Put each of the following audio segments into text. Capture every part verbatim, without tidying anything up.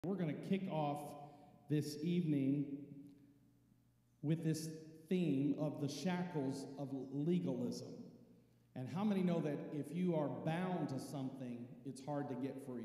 We're going to kick off this evening with this theme of the shackles of legalism. And how many know that if you are bound to something, it's hard to get free?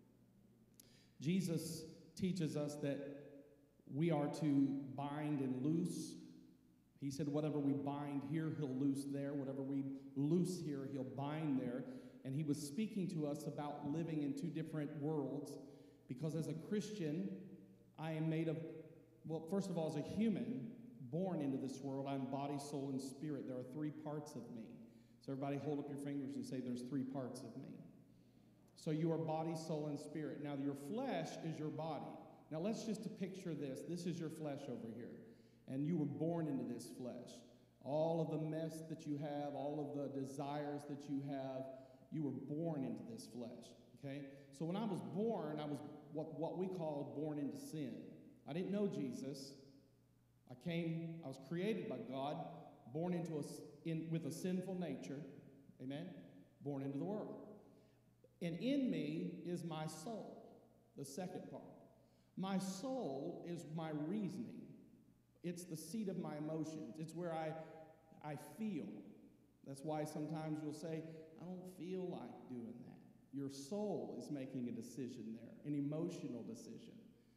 Jesus teaches us that we are to bind and loose. He said, whatever we bind here, he'll loose there. Whatever we loose here, he'll bind there. And he was speaking to us about living in two different worlds. Because as a Christian, I am made of, well, first of all, as a human, born into this world, I'm body, soul, and spirit. There are three parts of me. So everybody hold up your fingers and say, there's three parts of me. So you are body, soul, and spirit. Now, your flesh is your body. Now, let's just picture this. This is your flesh over here. And you were born into this flesh. All of the mess that you have, all of the desires that you have, you were born into this flesh. Okay? So when I was born, I was what, what we call born into sin. I didn't know Jesus. I came, I was created by God, born into a, in, with a sinful nature. Amen? Born into the world. And in me is my soul, the second part. My soul is my reasoning. It's the seat of my emotions. It's where I, I feel. That's why sometimes you'll say, I don't feel like doing that. Your soul is making a decision there, an emotional decision.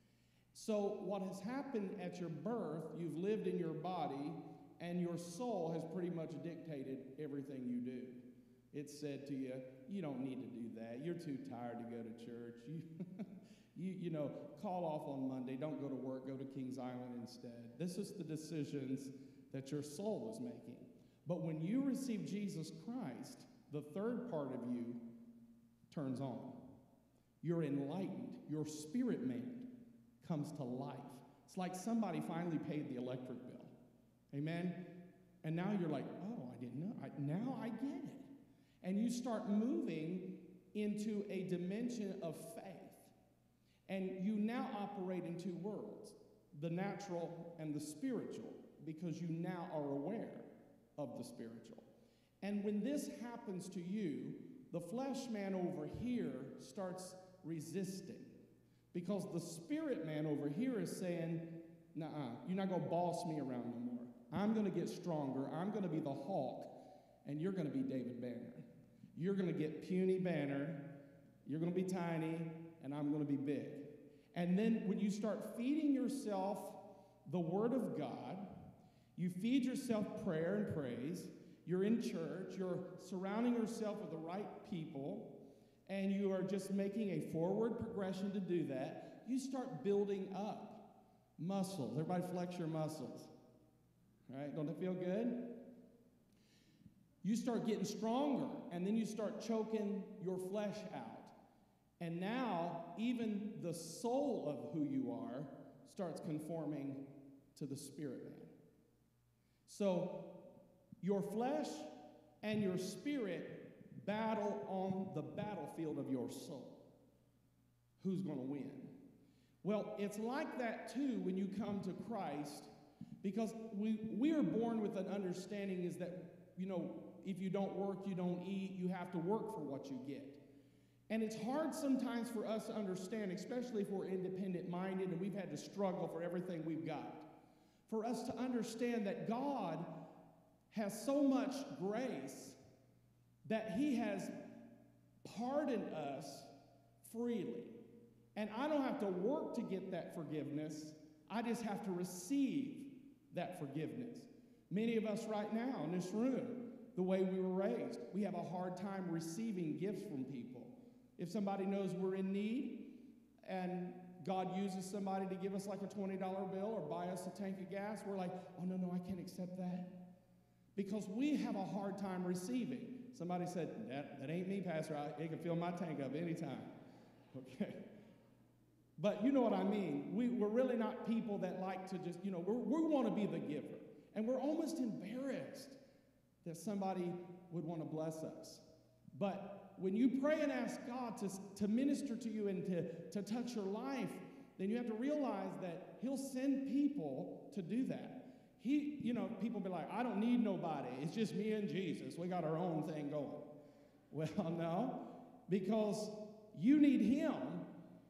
So what has happened at your birth, you've lived in your body, and your soul has pretty much dictated everything you do. It said to you, you don't need to do that. You're too tired to go to church. You, you, you know, call off on Monday. Don't go to work. Go to Kings Island instead. This is the decisions that your soul is making. But when you receive Jesus Christ, the third part of you turns on. You're enlightened. Your spirit man comes to life. It's like somebody finally paid the electric bill. Amen? And now you're like, oh, I didn't know. I, now I get it. And you start moving into a dimension of faith. And you now operate in two worlds, the natural and the spiritual, because you now are aware of the spiritual. And when this happens to you, the flesh man over here starts resisting, because the spirit man over here is saying, nuh-uh, you're not going to boss me around no more. I'm going to get stronger. I'm going to be the Hulk, and you're going to be David Banner. You're going to get puny Banner. You're going to be tiny, and I'm going to be big. And then when you start feeding yourself the Word of God, you feed yourself prayer and praise, you're in church, you're surrounding yourself with the right people, and you are just making a forward progression to do that, you start building up muscles. Everybody flex your muscles. All right? Don't it feel good? You start getting stronger, and then you start choking your flesh out. And now, even the soul of who you are starts conforming to the spirit man. So, your flesh and your spirit battle on the battlefield of your soul. Who's going to win? Well, it's like that too when you come to Christ, because we, we are born with an understanding is that, you know, if you don't work, you don't eat, you have to work for what you get. And it's hard sometimes for us to understand, especially if we're independent-minded and we've had to struggle for everything we've got, for us to understand that God has so much grace that he has pardoned us freely. And I don't have to work to get that forgiveness. I just have to receive that forgiveness. Many of us right now in this room, the way we were raised, we have a hard time receiving gifts from people. If somebody knows we're in need and God uses somebody to give us like a twenty dollar bill or buy us a tank of gas, we're like, oh, no, no, I can't accept that. Because we have a hard time receiving. Somebody said, that, that ain't me, Pastor. I, it can fill my tank up anytime. Okay. But you know what I mean. We, we're really not people that like to just, you know, we're, we want to be the giver. And we're almost embarrassed that somebody would want to bless us. But when you pray and ask God to, to minister to you and to, to touch your life, then you have to realize that he'll send people to do that. He, you know, people be like, I don't need nobody. It's just me and Jesus. We got our own thing going. Well, no, because you need him,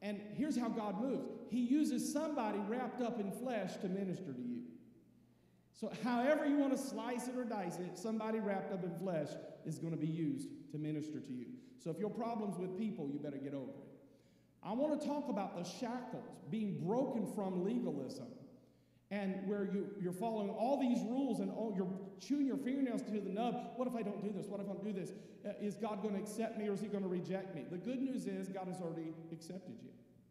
And here's how God moves. He uses somebody wrapped up in flesh to minister to you. So however you want to slice it or dice it, somebody wrapped up in flesh is going to be used to minister to you. So if you have problems with people, you better get over it. I want to talk about the shackles being broken from legalism, and where you, you're following all these rules and oh, you're chewing your fingernails to the nub. What if I don't do this? What if I don't do this? Uh, is God going to accept me or is he going to reject me? The good news is God has already accepted you.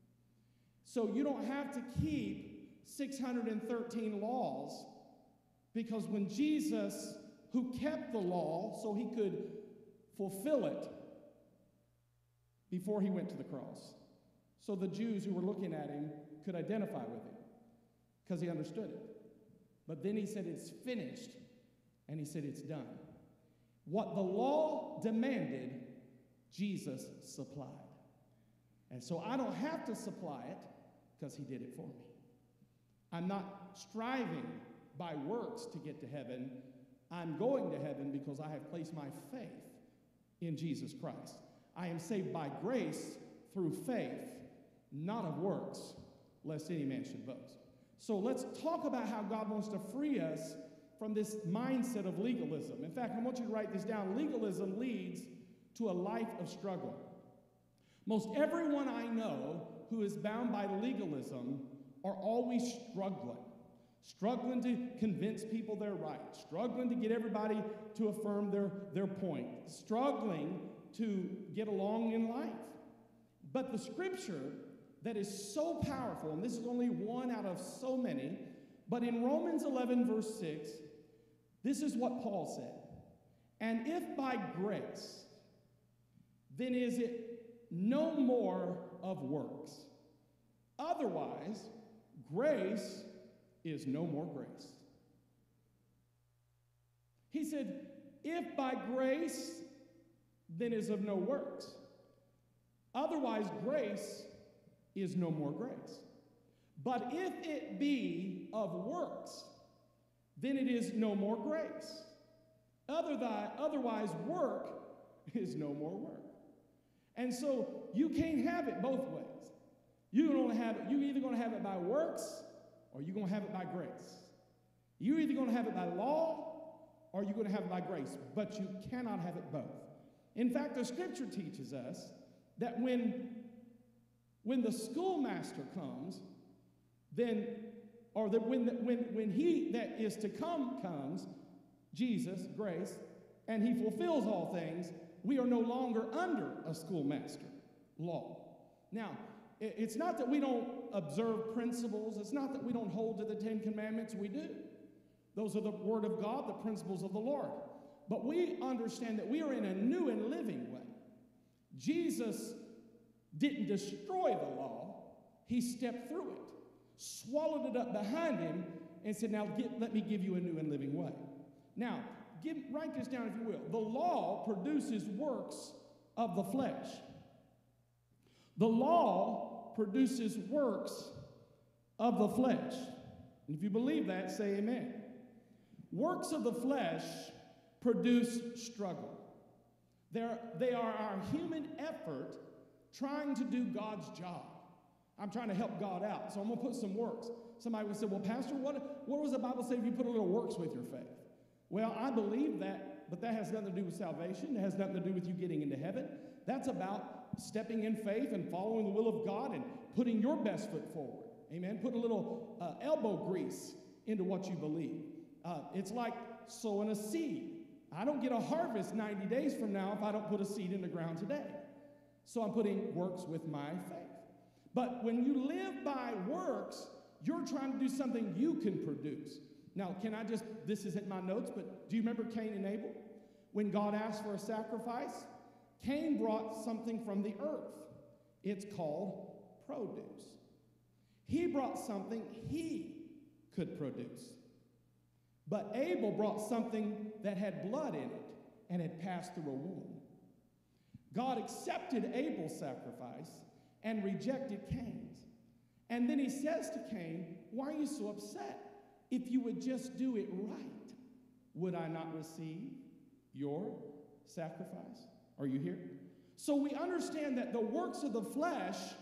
So you don't have to keep six hundred thirteen laws, because when Jesus, who kept the law so he could fulfill it before he went to the cross, so the Jews who were looking at him could identify with him because he understood it. But then he said, it's finished, and he said, it's done. What the law demanded, Jesus supplied. And so I don't have to supply it because he did it for me. I'm not striving by works to get to heaven. I'm going to heaven because I have placed my faith in Jesus Christ. I am saved by grace through faith, not of works, lest any man should boast. So let's talk about how God wants to free us from this mindset of legalism. In fact, I want you to write this down. Legalism leads to a life of struggle. Most everyone I know who is bound by legalism are always struggling. Struggling to convince people they're right. Struggling to get everybody to affirm their, their point. Struggling to get along in life. But the scripture that is so powerful, and this is only one out of so many, but in Romans eleven, verse six, this is what Paul said. And if by grace, then is it no more of works. Otherwise, grace is no more grace. He said, if by grace, then is of no works. Otherwise, grace is no more grace. But if it be of works, then it is no more grace. Other than, otherwise, work is no more work. And so you can't have it both ways. You're gonna have it, you're either going to have it by works or you're going to have it by grace. You're either going to have it by law or you're going to have it by grace, but you cannot have it both. In fact, the scripture teaches us that when, when the schoolmaster comes, then, or that when, the, when, when he that is to come comes, Jesus, grace, and he fulfills all things, we are no longer under a schoolmaster law. Now, it's not that we don't observe principles. It's not that we don't hold to the Ten Commandments. We do. Those are the word of God, the principles of the Lord. But we understand that we are in a new and living way. Jesus didn't destroy the law. He stepped through it, swallowed it up behind him, and said, now get, let me give you a new and living way. Now, give, write this down if you will. The law produces works of the flesh. The law produces works of the flesh. And if you believe that, say amen. Works of the flesh produce struggle. They're, they are our human effort trying to do God's job. I'm trying to help God out, so I'm going to put some works. Somebody would say, well, Pastor, what, what does the Bible say if you put a little works with your faith? Well, I believe that, but that has nothing to do with salvation. It has nothing to do with you getting into heaven. That's about stepping in faith and following the will of God and putting your best foot forward. Amen. Put a little uh, elbow grease into what you believe. Uh, it's like sowing a seed. I don't get a harvest ninety days from now if I don't put a seed in the ground today. So I'm putting works with my faith. But when you live by works, you're trying to do something you can produce. Now, can I just, this isn't my notes, but do you remember Cain and Abel? When God asked for a sacrifice, Cain brought something from the earth. It's called produce. He brought something he could produce. But Abel brought something that had blood in it and had passed through a womb. God accepted Abel's sacrifice and rejected Cain's. And then he says to Cain, why are you so upset? If you would just do it right, would I not receive your sacrifice? Are you here? So we understand that the works of the flesh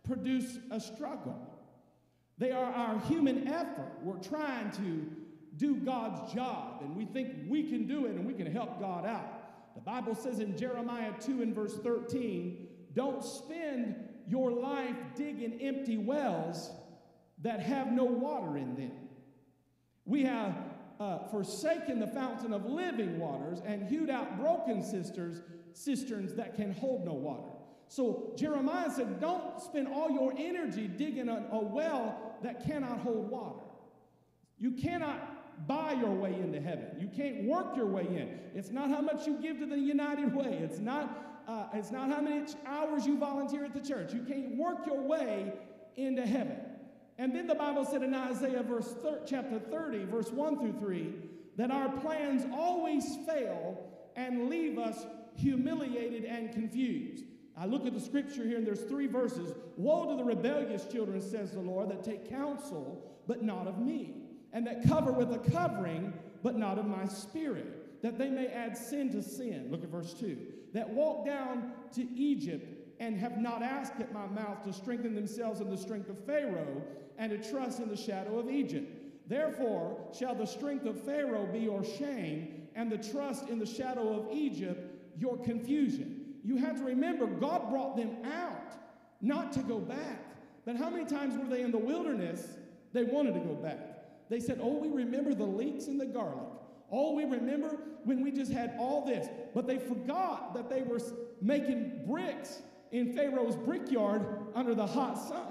produce a struggle. They are our human effort. We're trying to do God's job, and we think we can do it and we can help God out. The Bible says in Jeremiah two and verse thirteen, don't spend your life digging empty wells that have no water in them. We have uh, forsaken the fountain of living waters and hewed out broken cisterns, cisterns that can hold no water. So Jeremiah said, don't spend all your energy digging a, a well that cannot hold water. You cannot buy your way into heaven. You can't work your way in. It's not how much you give to the United Way. It's not, uh, it's not how many hours you volunteer at the church. You can't work your way into heaven. And then the Bible said in Isaiah verse thir- chapter thirty, verse one through three, that our plans always fail and leave us humiliated and confused. I look at the scripture here, and there's three verses. Woe to the rebellious children, says the Lord, that take counsel, but not of me, and that cover with a covering, but not of my spirit, that they may add sin to sin. Look at verse two. That walk down to Egypt and have not asked at my mouth to strengthen themselves in the strength of Pharaoh and to trust in the shadow of Egypt. Therefore shall the strength of Pharaoh be your shame, and the trust in the shadow of Egypt your confusion. You have to remember, God brought them out, not to go back. But how many times were they in the wilderness, they wanted to go back? They said, oh, we remember the leeks and the garlic. Oh, we remember when we just had all this. But they forgot that they were making bricks in Pharaoh's brickyard under the hot sun,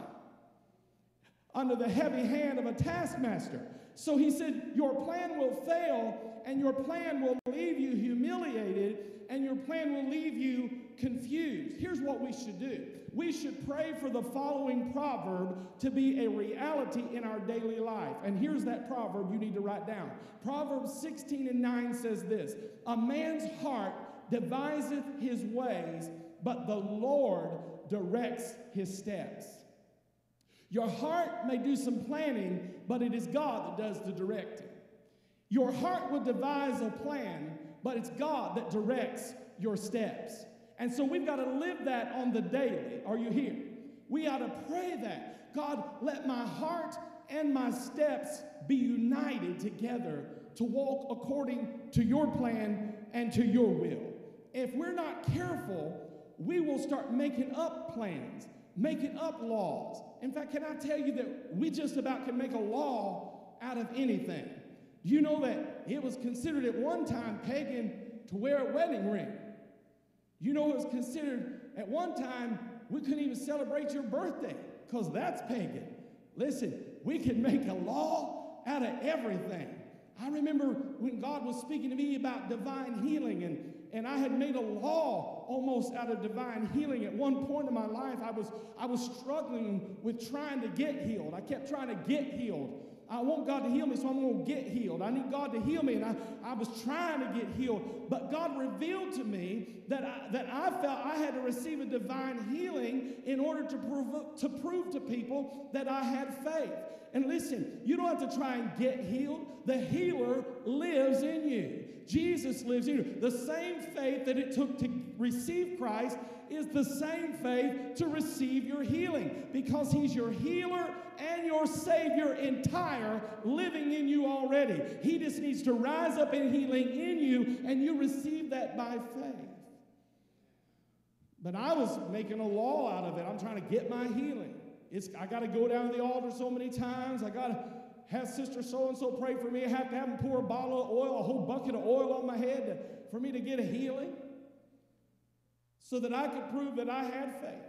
under the heavy hand of a taskmaster. So he said, your plan will fail, and your plan will leave you humiliated, and your plan will leave you confused. Here's what we should do. We should pray for the following proverb to be a reality in our daily life. And here's that proverb you need to write down. Proverbs sixteen and nine says this, a man's heart deviseth his ways, but the Lord directs his steps. Your heart may do some planning, but it is God that does the directing. Your heart will devise a plan, but it's God that directs your steps. And so we've got to live that on the daily. Are you here? We ought to pray that. God, let my heart and my steps be united together to walk according to your plan and to your will. If we're not careful, we will start making up plans, making up laws. In fact, can I tell you that we just about can make a law out of anything? Do you know that it was considered at one time pagan to wear a wedding ring? You know it was considered at one time we couldn't even celebrate your birthday because that's pagan. Listen, we can make a law out of everything. I remember when God was speaking to me about divine healing, and, and I had made a law almost out of divine healing. At one point in my life, I was, I was struggling with trying to get healed. I kept trying to get healed. I want God to heal me, so I'm going to get healed. I need God to heal me, and I, I was trying to get healed. But God revealed to me that I, that I felt I had to receive a divine healing in order to prove, to prove to people that I had faith. And listen, you don't have to try and get healed. The healer lives in you. Jesus lives in you. The same faith that it took to receive Christ is the same faith to receive your healing, because he's your healer and your Savior entire, living in you already. He just needs to rise up in healing in you, and you receive that by faith. But I was making a law out of it. I'm trying to get my healing. It's, I got to go down to the altar so many times. I got to have Sister So-and-so pray for me. I have to have them pour a bottle of oil, a whole bucket of oil on my head to, for me to get a healing, so that I could prove that I had faith.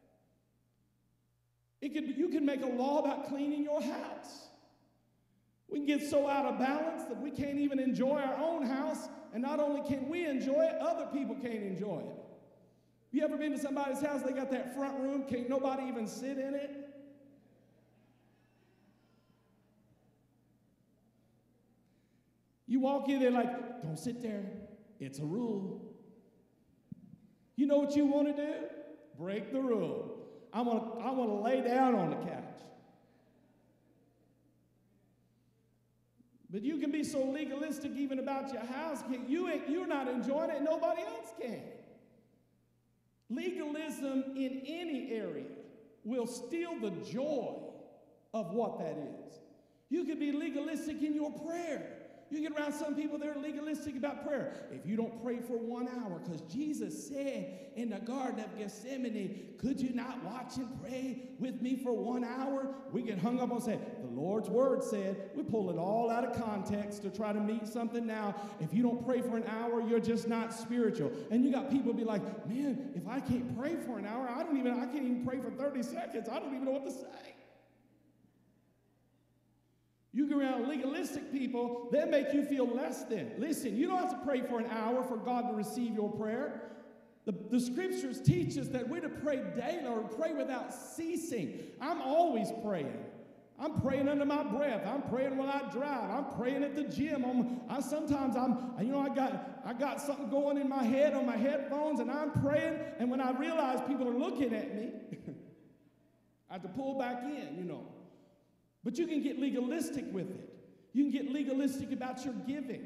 It could, you can make a law about cleaning your house. We can get so out of balance that we can't even enjoy our own house, and not only can we enjoy it, other people can't enjoy it. You ever been to somebody's house, they got that front room, can't nobody even sit in it? You walk in there like, don't sit there, it's a rule. You know what you want to do? Break the rule. I want to I want to lay down on the couch. But you can be so legalistic even about your house. You ain't, you're not enjoying it, nobody else can. Legalism in any area will steal the joy of what that is. You could be legalistic in your prayer. You get around some people that are legalistic about prayer. If you don't pray for one hour, because Jesus said in the Garden of Gethsemane, could you not watch and pray with me for one hour? We get hung up on saying, the Lord's word said, we pull it all out of context to try to meet something now. If you don't pray for an hour, you're just not spiritual. And you got people be like, man, if I can't pray for an hour, I don't even, I can't even pray for thirty seconds. I don't even know what to say. You go around legalistic people, they make you feel less than. Listen, you don't have to pray for an hour for God to receive your prayer. The, the scriptures teach us that we're to pray daily or pray without ceasing. I'm always praying. I'm praying under my breath. I'm praying when I drive. I'm praying at the gym. I'm, I sometimes I'm, you know, I got I got something going in my head on my headphones, and I'm praying. And when I realize people are looking at me, I have to pull back in, you know. But you can get legalistic with it. You can get legalistic about your giving.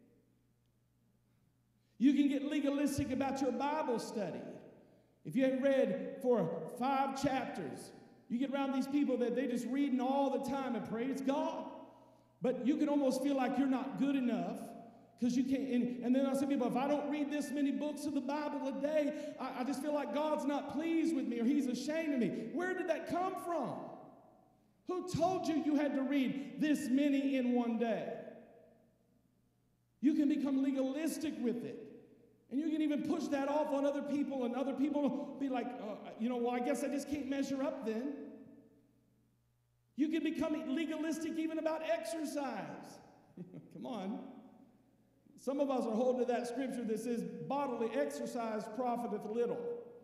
You can get legalistic about your Bible study. If you haven't read for five chapters, you get around these people that they just reading all the time and praise God. But you can almost feel like you're not good enough because you can't. And, and then I say, people, if I don't read this many books of the Bible a day, I, I just feel like God's not pleased with me or he's ashamed of me. Where did that come from? Who told you you had to read this many in one day? You can become legalistic with it. And you can even push that off on other people, and other people will be like, uh, you know, well, I guess I just can't measure up then. You can become legalistic even about exercise. Come on. Some of us are holding to that scripture that says, bodily exercise profiteth little.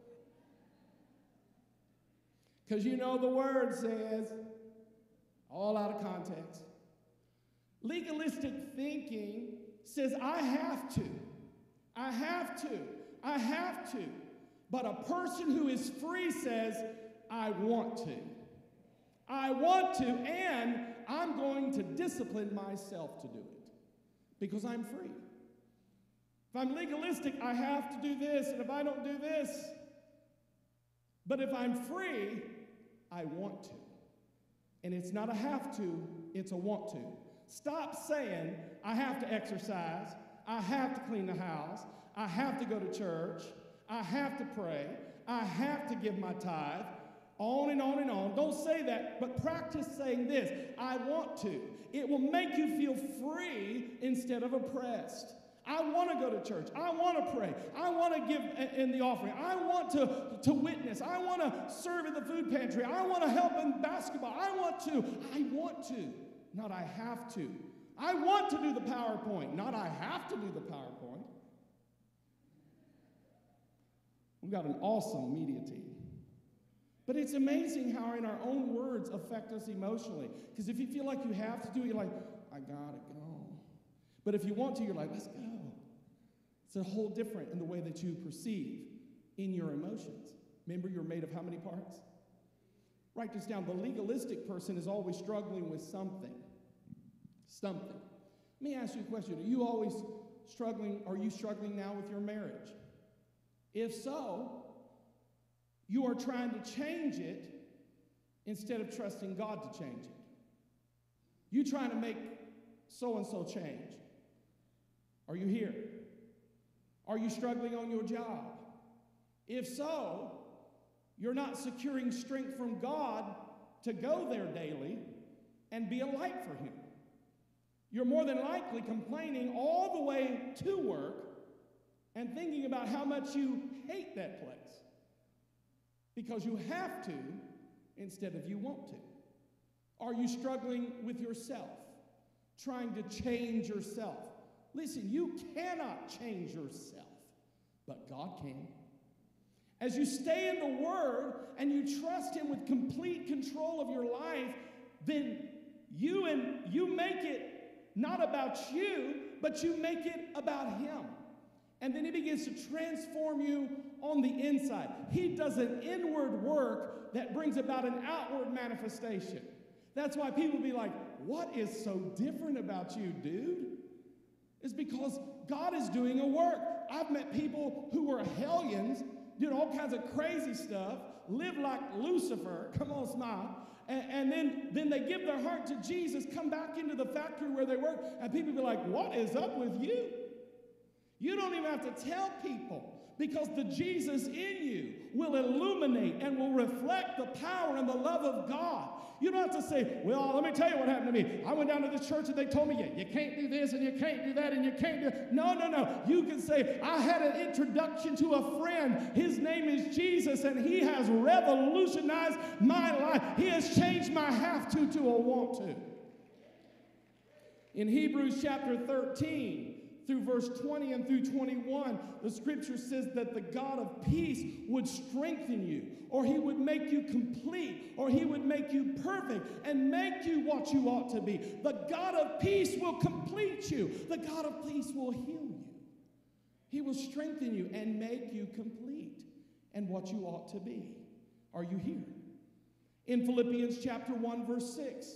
Because you know the word says, all out of context. Legalistic thinking says, I have to. I have to. I have to. But a person who is free says, I want to. I want to, and I'm going to discipline myself to do it because I'm free. If I'm legalistic, I have to do this, and if I don't do this, but if I'm free, I want to. And it's not a have to, it's a want to. Stop saying, I have to exercise, I have to clean the house, I have to go to church, I have to pray, I have to give my tithe, on and on and on. Don't say that, but practice saying this, I want to. It will make you feel free instead of oppressed. I want to go to church. I want to pray. I want to give in the offering. I want to, to witness. I want to serve in the food pantry. I want to help in basketball. I want to. I want to, not I have to. I want to do the PowerPoint, not I have to do the PowerPoint. We've got an awesome media team. But it's amazing how in our own words affect us emotionally. Because if you feel like you have to do it, you're like, I gotta go. But if you want to, you're like, let's go. It's a whole different in the way that you perceive in your emotions. Remember, you're made of how many parts? Write this down. The legalistic person is always struggling with something. Something. Let me ask you a question. Are you always struggling? Are you struggling now with your marriage? If so, you are trying to change it instead of trusting God to change it. You're trying to make so-and-so change. Are you here? Are you struggling on your job? If so, you're not securing strength from God to go there daily and be a light for Him. You're more than likely complaining all the way to work and thinking about how much you hate that place because you have to instead of you want to. Are you struggling with yourself, trying to change yourself? Listen, you cannot change yourself, but God can. As you stay in the Word and you trust Him with complete control of your life, then you and you make it not about you, but you make it about Him. And then He begins to transform you on the inside. He does an inward work that brings about an outward manifestation. That's why people be like, what is so different about you, dude? It's because God is doing a work. I've met people who were hellions, doing all kinds of crazy stuff, live like Lucifer. Come on, smile. And, and then, then they give their heart to Jesus, come back into the factory where they work, and people be like, what is up with you? You don't even have to tell people, because the Jesus in you will illuminate and will reflect the power and the love of God. You don't have to say, well, let me tell you what happened to me. I went down to this church and they told me, yeah, you can't do this and you can't do that and you can't do... No, no, no. You can say, I had an introduction to a friend. His name is Jesus, and he has revolutionized my life. He has changed my have to to a want to. In Hebrews chapter thirteen, through verse twenty and through twenty-one, the scripture says that the God of peace would strengthen you, or he would make you complete, or he would make you perfect and make you what you ought to be. The God of peace will complete you. The God of peace will heal you. He will strengthen you and make you complete and what you ought to be. Are you here? In Philippians chapter one, verse six,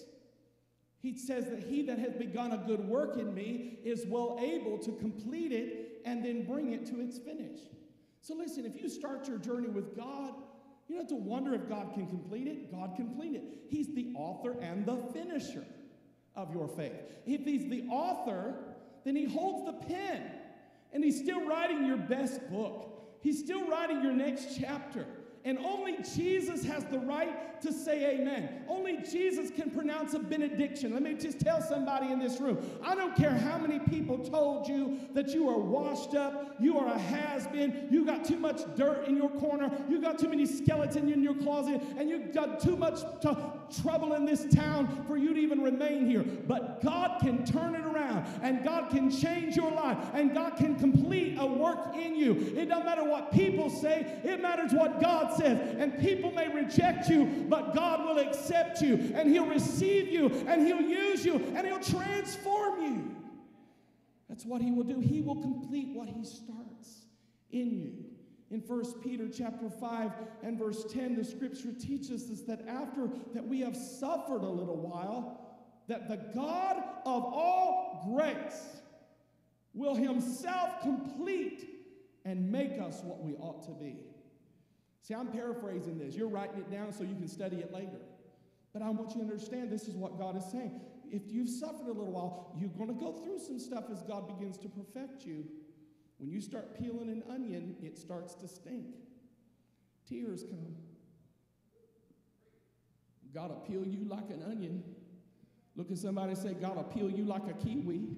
he says that he that hath begun a good work in me is well able to complete it and then bring it to its finish. So listen, if you start your journey with God, you don't have to wonder if God can complete it. God can complete it. He's the author and the finisher of your faith. If he's the author, then he holds the pen, and he's still writing your best book. He's still writing your next chapter. And only Jesus has the right to say amen. Only Jesus can pronounce a benediction. Let me just tell somebody in this room, I don't care how many people told you that you are washed up, you are a has-been, you got too much dirt in your corner, you got too many skeletons in your closet, and you've got too much t- trouble in this town for you to even remain here. But God can turn it around, and God can change your life, and God can complete a work in you. It doesn't matter what people say, it matters what God says. And people may reject you, but God will accept you, and he'll receive you, and he'll use you, and he'll transform you. That's what he will do. He will complete what he starts in you. In First Peter chapter five and verse ten, the scripture teaches us that after that we have suffered a little while, that the God of all grace will himself complete and make us what we ought to be. See, I'm paraphrasing this. You're writing it down so you can study it later. But I want you to understand this is what God is saying. If you've suffered a little while, you're going to go through some stuff as God begins to perfect you. When you start peeling an onion, it starts to stink. Tears come. God will peel you like an onion. Look at somebody and say, God will peel you like a kiwi.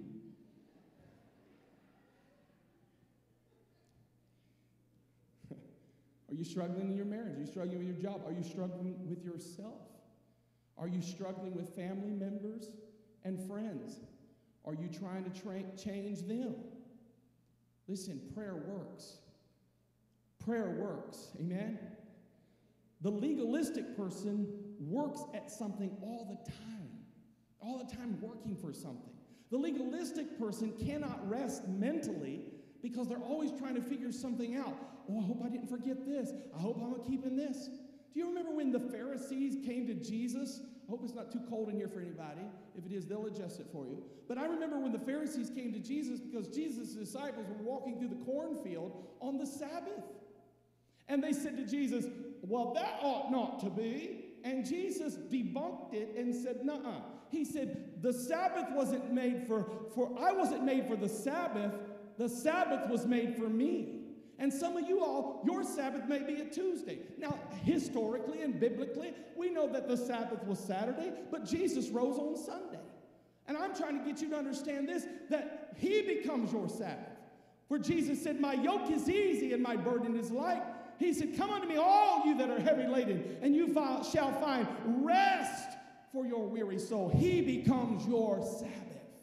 Are you struggling in your marriage? Are you struggling with your job? Are you struggling with yourself? Are you struggling with family members and friends? Are you trying to tra- change them? Listen, prayer works. Prayer works. Amen? The legalistic person works at something all the time. All the time working for something. The legalistic person cannot rest mentally because they're always trying to figure something out. Oh, I hope I didn't forget this. I hope I'm keeping this. Do you remember when the Pharisees came to Jesus? I hope it's not too cold in here for anybody. If it is, they'll adjust it for you. But I remember when the Pharisees came to Jesus because Jesus' disciples were walking through the cornfield on the Sabbath. And they said to Jesus, well, that ought not to be. And Jesus debunked it and said, nuh-uh. He said, the Sabbath wasn't made for, for, I wasn't made for the Sabbath. The Sabbath was made for me. And some of you all, your Sabbath may be a Tuesday. Now, historically and biblically, we know that the Sabbath was Saturday, but Jesus rose on Sunday. And I'm trying to get you to understand this, that he becomes your Sabbath. Where Jesus said, my yoke is easy and my burden is light. He said, come unto me, all you that are heavy laden, and you shall find rest for your weary soul. He becomes your Sabbath.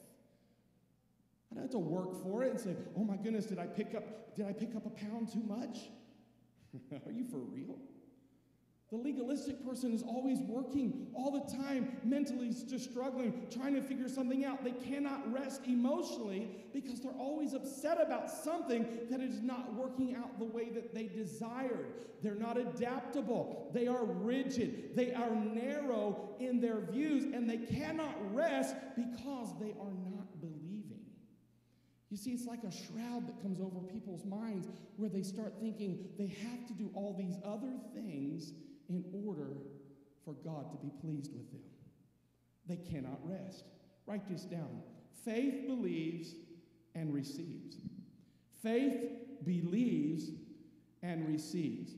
I don't have to work for it and say, oh my goodness, did I pick up, did I pick up a pound too much? Are you for real? The legalistic person is always working all the time, mentally just struggling, trying to figure something out. They cannot rest emotionally because they're always upset about something that is not working out the way that they desired. They're not adaptable. They are rigid. They are narrow in their views, and they cannot rest because they are not believing. You see, it's like a shroud that comes over people's minds where they start thinking they have to do all these other things in order for God to be pleased with them. They cannot rest. Write this down. Faith believes and receives. Faith believes and receives.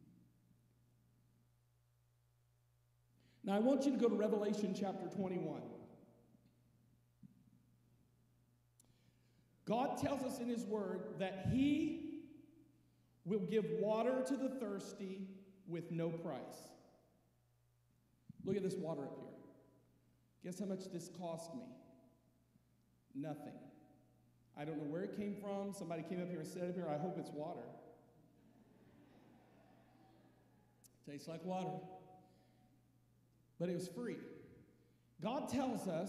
Now, I want you to go to Revelation chapter twenty-one. God tells us in his word that he will give water to the thirsty with no price. Look at this water up here. Guess how much this cost me? Nothing. I don't know where it came from. Somebody came up here and said up here, I hope it's water. Tastes like water. But it was free. God tells us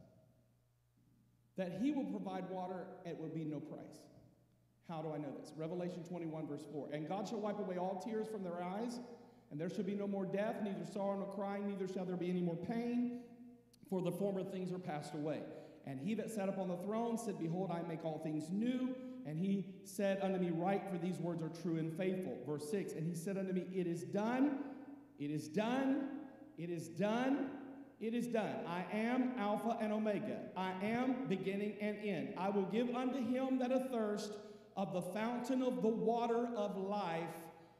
that he will provide water, it will be no price. How do I know this? Revelation twenty-one, verse four. And God shall wipe away all tears from their eyes, and there shall be no more death, neither sorrow nor crying, neither shall there be any more pain, for the former things are passed away. And he that sat upon the throne said, Behold, I make all things new. And he said unto me, Write, for these words are true and faithful. Verse six, and he said unto me, It is done, it is done, it is done. It is done. I am Alpha and Omega. I am beginning and end. I will give unto him that athirst of the fountain of the water of life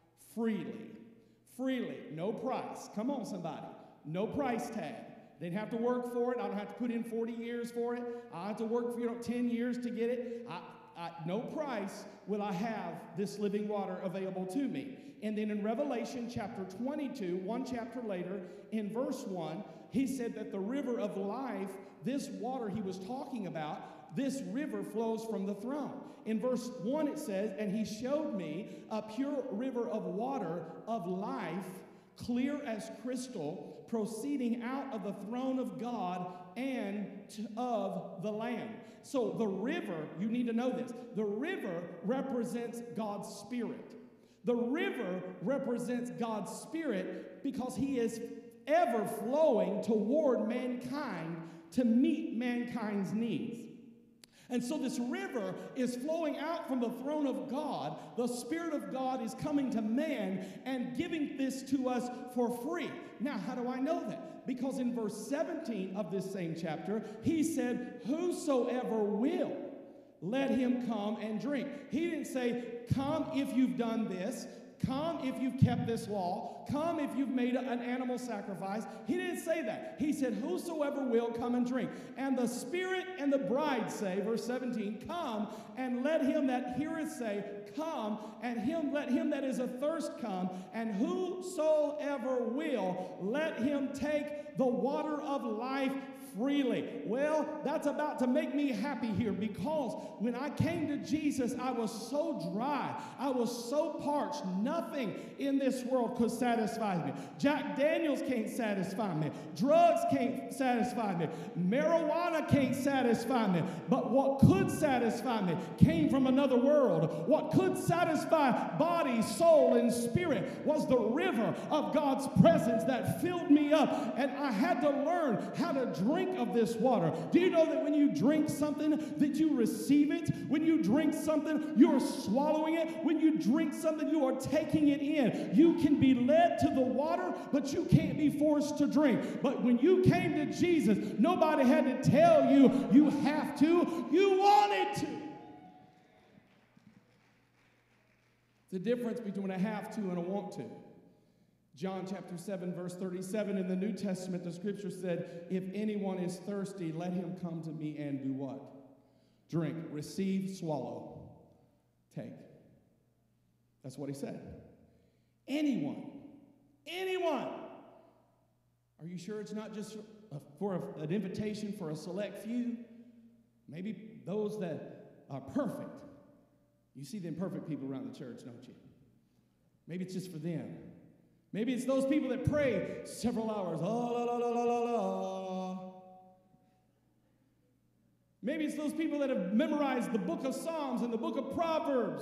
freely. Freely. No price. Come on, somebody. No price tag. They didn't have to work for it. I don't have to put in forty years for it. I have to work for, you know, ten years to get it. I, I, no price will I have this living water available to me. And then in Revelation chapter twenty-two, one chapter later, in verse one, he said that the river of life, this water he was talking about, this river flows from the throne. In verse one it says, and he showed me a pure river of water of life, clear as crystal, proceeding out of the throne of God and of the Lamb. So the river, you need to know this, the river represents God's Spirit. The river represents God's Spirit because he is ever flowing toward mankind to meet mankind's needs. And so this river is flowing out from the throne of God. The Spirit of God is coming to man and giving this to us for free. Now, how do I know that? Because in verse seventeen of this same chapter, he said, whosoever will, let him come and drink. He didn't say, come if you've done this. Come if you've kept this law. Come if you've made an animal sacrifice. He didn't say that. He said, whosoever will, come and drink. And the Spirit and the bride say, verse seventeen, come and let him that heareth say, come, and him let him that is athirst come, and whosoever will, let him take the water of life freely. Well, that's about to make me happy here, because when I came to Jesus, I was so dry. I was so parched. Nothing in this world could satisfy me. Jack Daniels can't satisfy me. Drugs can't satisfy me. Marijuana can't satisfy me. But what could satisfy me came from another world. What could satisfy body, soul, and spirit was the river of God's presence that filled me up. And I had to learn how to drink of this water. Do you know that when you drink something that you receive it? When you drink something, you are swallowing it. When you drink something, you are taking it in. You can be led to the water, but you can't be forced to drink. But when you came to Jesus, nobody had to tell you you have to. You wanted to. The difference between a have to and a want to. John chapter seven, verse thirty-seven, in the New Testament, the scripture said, if anyone is thirsty, let him come to me and do what? Drink, receive, swallow, take. That's what he said. Anyone, anyone. Are you sure it's not just for a, an invitation for a select few? Maybe those that are perfect. You see the imperfect people around the church, don't you? Maybe it's just for them. Maybe it's those people that pray several hours. Oh, la, la, la, la, la, la. Maybe it's those people that have memorized the book of Psalms and the book of Proverbs.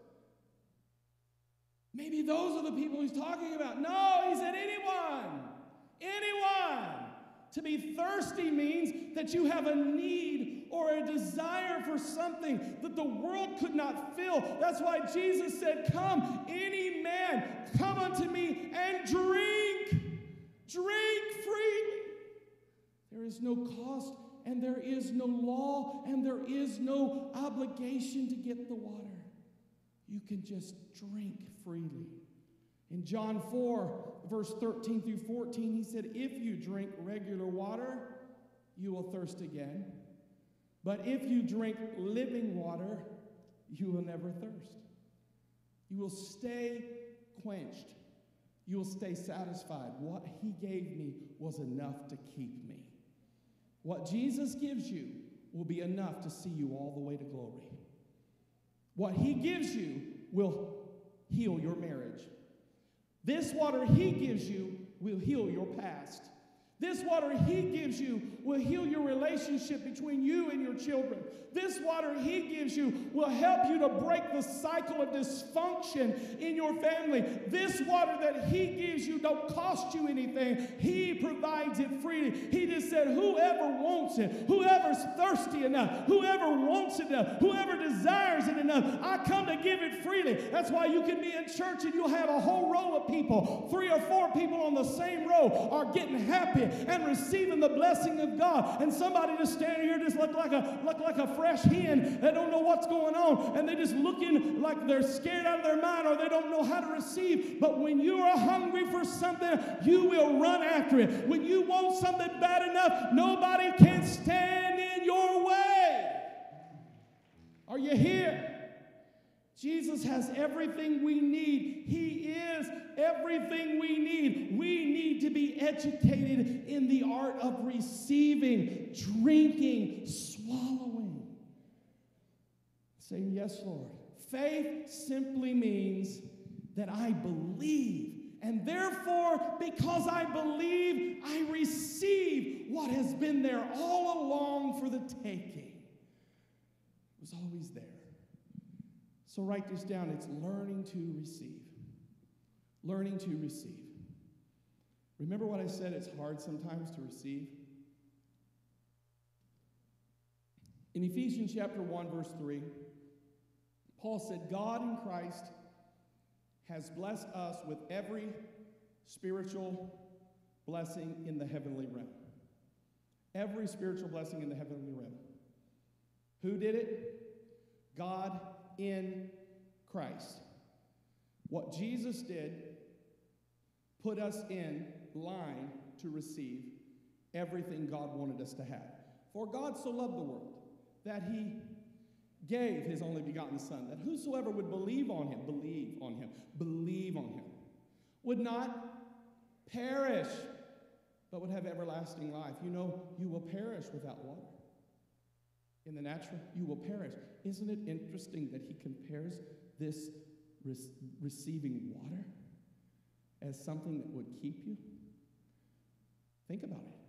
Maybe those are the people he's talking about. No, he said anyone. Anyone. To be thirsty means that you have a need or a desire for something that the world could not fill. That's why Jesus said, come, any man, come unto me and drink. Drink freely. There is no cost and there is no law and there is no obligation to get the water. You can just drink freely. In John four, verse thirteen through fourteen, he said, if you drink regular water, you will thirst again. But if you drink living water, you will never thirst. You will stay quenched. You will stay satisfied. What he gave me was enough to keep me. What Jesus gives you will be enough to see you all the way to glory. What he gives you will heal your marriage. This water he gives you will heal your past. This water he gives you will heal your relationship between you and your children. This water he gives you will help you to break the cycle of dysfunction in your family. This water that he gives you don't cost you anything. He provides it freely. He just said, whoever wants it, whoever's thirsty enough, whoever wants it enough, whoever desires it enough, I come to give it freely. That's why you can be in church and you'll have a whole row of people, three or four people on the same row are getting happy and receiving the blessing of God. And somebody just standing here just look like a look like a fresh hen that don't know what's going on, and they just looking like they're scared out of their mind or they don't know how to receive. But when you are hungry for something, you will run after it. When you want something bad enough, nobody can stand in your way. Are you here? Jesus has everything we need. He is everything we need. We need to be educated in the art of receiving, drinking, swallowing. Saying, yes, Lord. Faith simply means that I believe. And therefore, because I believe, I receive what has been there all along for the taking. It was always there. So write this down. It's learning to receive. Learning to receive. Remember what I said, it's hard sometimes to receive? In Ephesians chapter one, verse three, Paul said, God in Christ has blessed us with every spiritual blessing in the heavenly realm. Every spiritual blessing in the heavenly realm. Who did it? God in Christ. What Jesus did put us in line to receive everything God wanted us to have. For God so loved the world that he gave his only begotten Son, that whosoever would believe on him, believe on him, believe on him, would not perish, but would have everlasting life. You know, you will perish without water. In the natural, you will perish. Isn't it interesting that he compares this re- receiving water as something that would keep you? Think about it.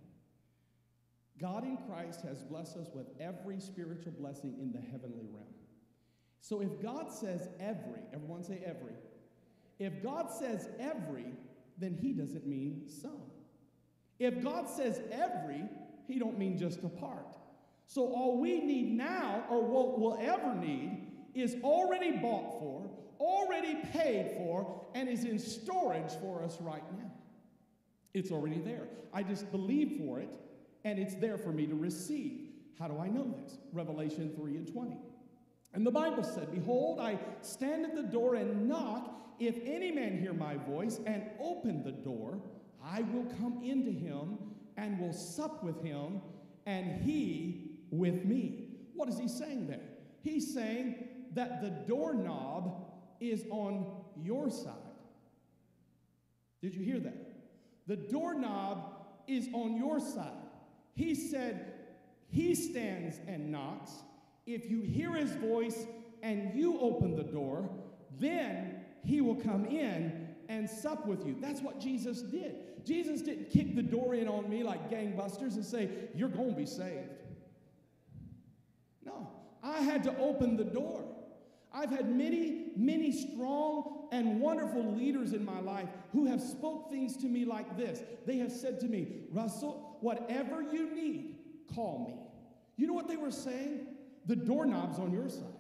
God in Christ has blessed us with every spiritual blessing in the heavenly realm. So if God says every, everyone say every. If God says every, then he doesn't mean some. If God says every, he don't mean just a part. So all we need now, or what we'll ever need, is already bought for, already paid for, and is in storage for us right now. It's already there. I just believe for it, and it's there for me to receive. How do I know this? Revelation three and twenty. And the Bible said, behold, I stand at the door and knock. If any man hear my voice and open the door, I will come into him and will sup with him, and he with me. What is he saying there? He's saying that the doorknob is on your side. Did you hear that? The doorknob is on your side. He said he stands and knocks. If you hear his voice and you open the door, then he will come in and sup with you. That's what Jesus did. Jesus didn't kick the door in on me like gangbusters and say, you're going to be saved. No, I had to open the door. I've had many, many strong and wonderful leaders in my life who have spoke things to me like this. They have said to me, Russell, whatever you need, call me. You know what they were saying? The doorknob's on your side.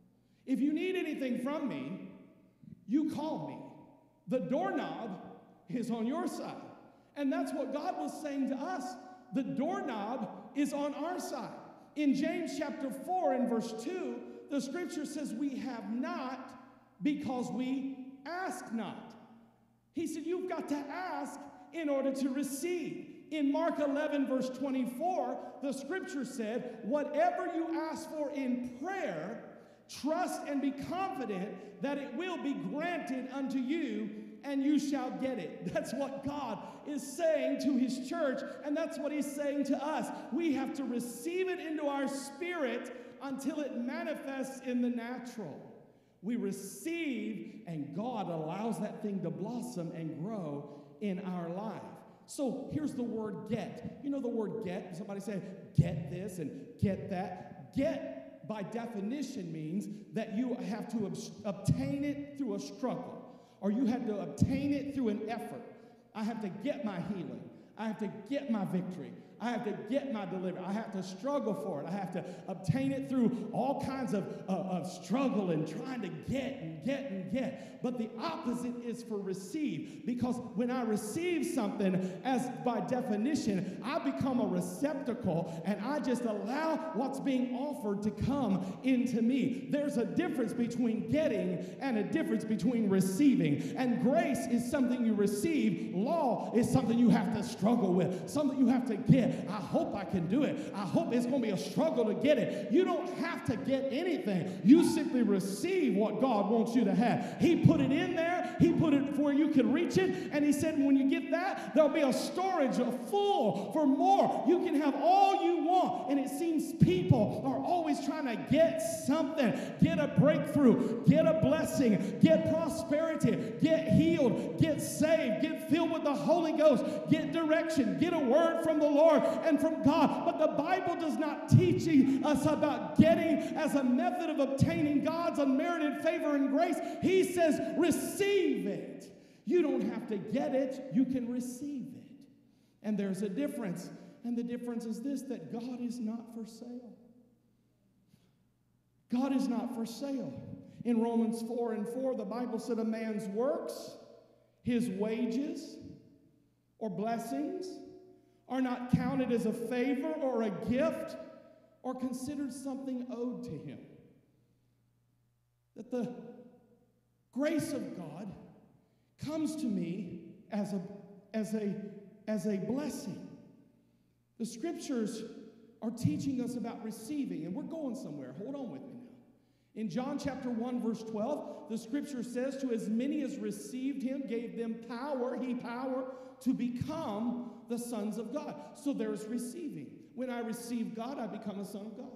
If you need anything from me, you call me. The doorknob is on your side. And that's what God was saying to us. The doorknob is on our side. In James chapter four and verse two, the scripture says we have not because we ask not. He said you've got to ask in order to receive. In Mark eleven verse twenty-four, the scripture said, whatever you ask for in prayer, trust and be confident that it will be granted unto you, and you shall get it. That's what God is saying to his church, and that's what he's saying to us. We have to receive it into our spirit until it manifests in the natural. We receive, and God allows that thing to blossom and grow in our life. So here's the word get. You know the word get? Somebody say, get this and get that. Get, by definition, means that you have to ob- obtain it through a struggle, or you have to obtain it through an effort. I have to get my healing. I have to get my victory. I have to get my deliverance. I have to struggle for it. I have to obtain it through all kinds of, uh, of struggle and trying to get and get and get. But the opposite is for receive, because when I receive something, as by definition, I become a receptacle and I just allow what's being offered to come into me. There's a difference between getting and a difference between receiving. And grace is something you receive. Law is something you have to struggle with, something you have to get. I hope I can do it. I hope it's going to be a struggle to get it. You don't have to get anything. You simply receive what God wants you to have. He put it in there. He put it where you can reach it. And he said, when you get that, there'll be a storage, a full for more. You can have all you want. And it seems people are always trying to get something, get a breakthrough, get a blessing, get prosperity, get healed, get saved, get filled with the Holy Ghost, get direction, get a word from the Lord and from God. But the Bible does not teach us about getting as a method of obtaining God's unmerited favor and grace. He says receive it. You don't have to get it, you can receive it. And there's a difference. And the difference is this, that God is not for sale. God is not for sale. In Romans four and four, the Bible said a man's works, his wages, or blessings are not counted as a favor or a gift or considered something owed to him. That the grace of God comes to me as a, as a, as a blessing. The scriptures are teaching us about receiving, and we're going somewhere. Hold on with me now. In John chapter one, verse twelve, the scripture says, to as many as received him, gave them power, he power, to become the sons of God. So there's receiving. When I receive God, I become a son of God.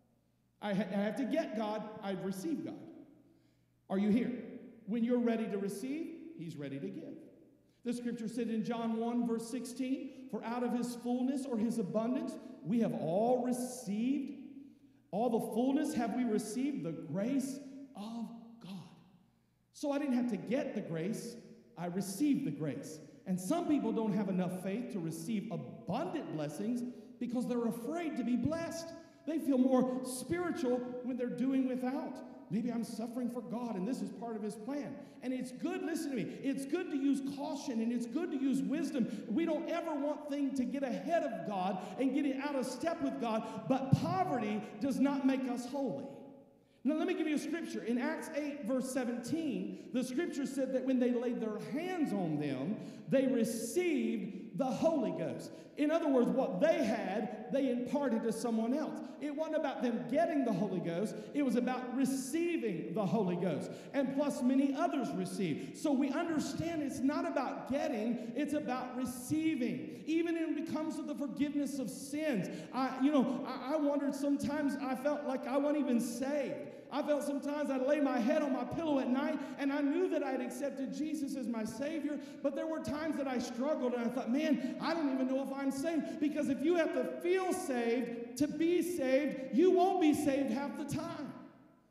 I, ha- I have to get God, I've received God. Are you here? When you're ready to receive, he's ready to give. The scripture said in John one, verse sixteen, for out of his fullness or his abundance, we have all received, all the fullness have we received the grace of God. So I didn't have to get the grace, I received the grace. And some people don't have enough faith to receive abundant blessings because they're afraid to be blessed. They feel more spiritual when they're doing without. Maybe I'm suffering for God, and this is part of his plan. And it's good, listen to me, it's good to use caution, and it's good to use wisdom. We don't ever want things to get ahead of God and get it out of step with God, but poverty does not make us holy. Now, let me give you a scripture. In Acts eight, verse seventeen, the scripture said that when they laid their hands on them, they received the Holy Ghost. In other words, what they had, they imparted to someone else. It wasn't about them getting the Holy Ghost. It was about receiving the Holy Ghost. And plus many others received. So we understand it's not about getting, it's about receiving. Even when it comes to the forgiveness of sins. I, you know, I, I wondered sometimes, I felt like I wasn't even saved. I felt sometimes I'd lay my head on my pillow at night, and I knew that I'd accepted Jesus as my Savior, but there were times that I struggled, and I thought, man, I don't even know if I'm saved, because if you have to feel saved to be saved, you won't be saved half the time.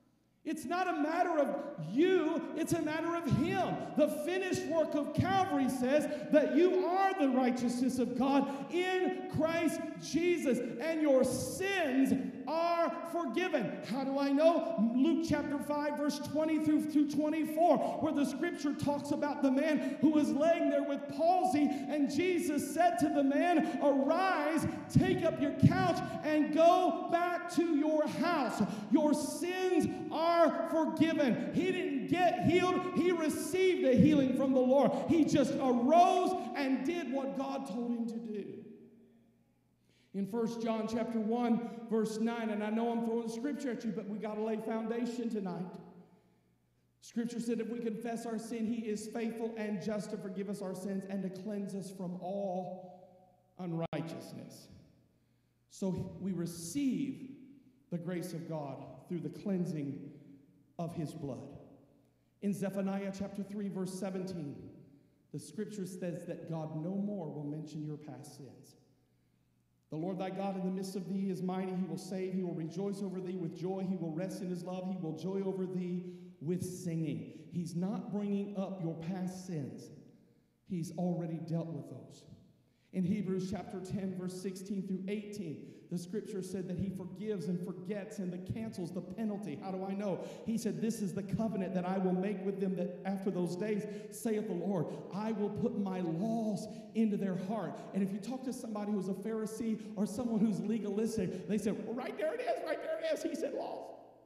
It's not a matter of you, it's a matter of Him. The finished work of Calvary says that you are the righteousness of God in Christ Jesus, and your sins are forgiven. How do I know? Luke chapter five, verse twenty through twenty-four, where the scripture talks about the man who was laying there with palsy, and Jesus said to the man, "Arise, take up your couch, and go back to your house. Your sins are forgiven." He didn't get healed. He received a healing from the Lord. He just arose and did what God told him to do. In First John chapter one, verse nine, and I know I'm throwing scripture at you, but we got to lay foundation tonight. Scripture said if we confess our sin, He is faithful and just to forgive us our sins and to cleanse us from all unrighteousness. So we receive the grace of God through the cleansing of His blood. In Zephaniah chapter three, verse seventeen, the scripture says that God no more will mention your past sins. The Lord thy God in the midst of thee is mighty. He will save. He will rejoice over thee with joy. He will rest in His love. He will joy over thee with singing. He's not bringing up your past sins. He's already dealt with those. In Hebrews chapter ten, verse sixteen through eighteen, the scripture said that He forgives and forgets and that cancels the penalty. How do I know? He said, "This is the covenant that I will make with them that after those days, saith the Lord, I will put my laws into their heart." And if you talk to somebody who's a Pharisee or someone who's legalistic, they said, "Well, right there it is, right there it is." He said, "Laws."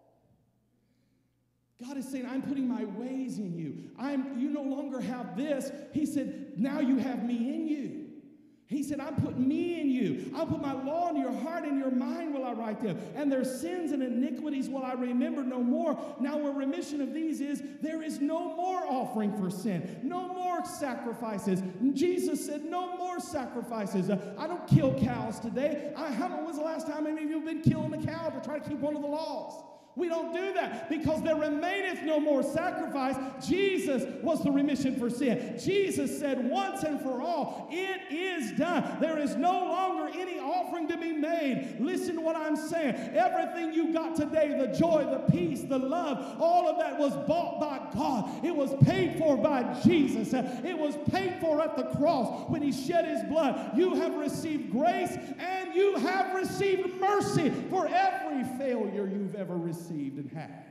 God is saying, "I'm putting my ways in you. I'm, you no longer have this." He said, "Now you have me in you." He said, "I'm putting me in you. I'll put my law in your heart, and your mind will I write them. And their sins and iniquities will I remember no more. Now where remission of these is, there is no more offering for sin. No more sacrifices." And Jesus said, "No more sacrifices. Uh, I don't kill cows today." I, how when was the last time any of you have been killing a cow to try to keep one of the laws? We don't do that because there remaineth no more sacrifice. Jesus was the remission for sin. Jesus said once and for all, it is done. There is no longer any offering to be made. Listen to what I'm saying. Everything you got today, the joy, the peace, the love, all of that was bought by God. It was paid for by Jesus. It was paid for at the cross when He shed His blood. You have received grace and you have received mercy for every failure you've ever received and had.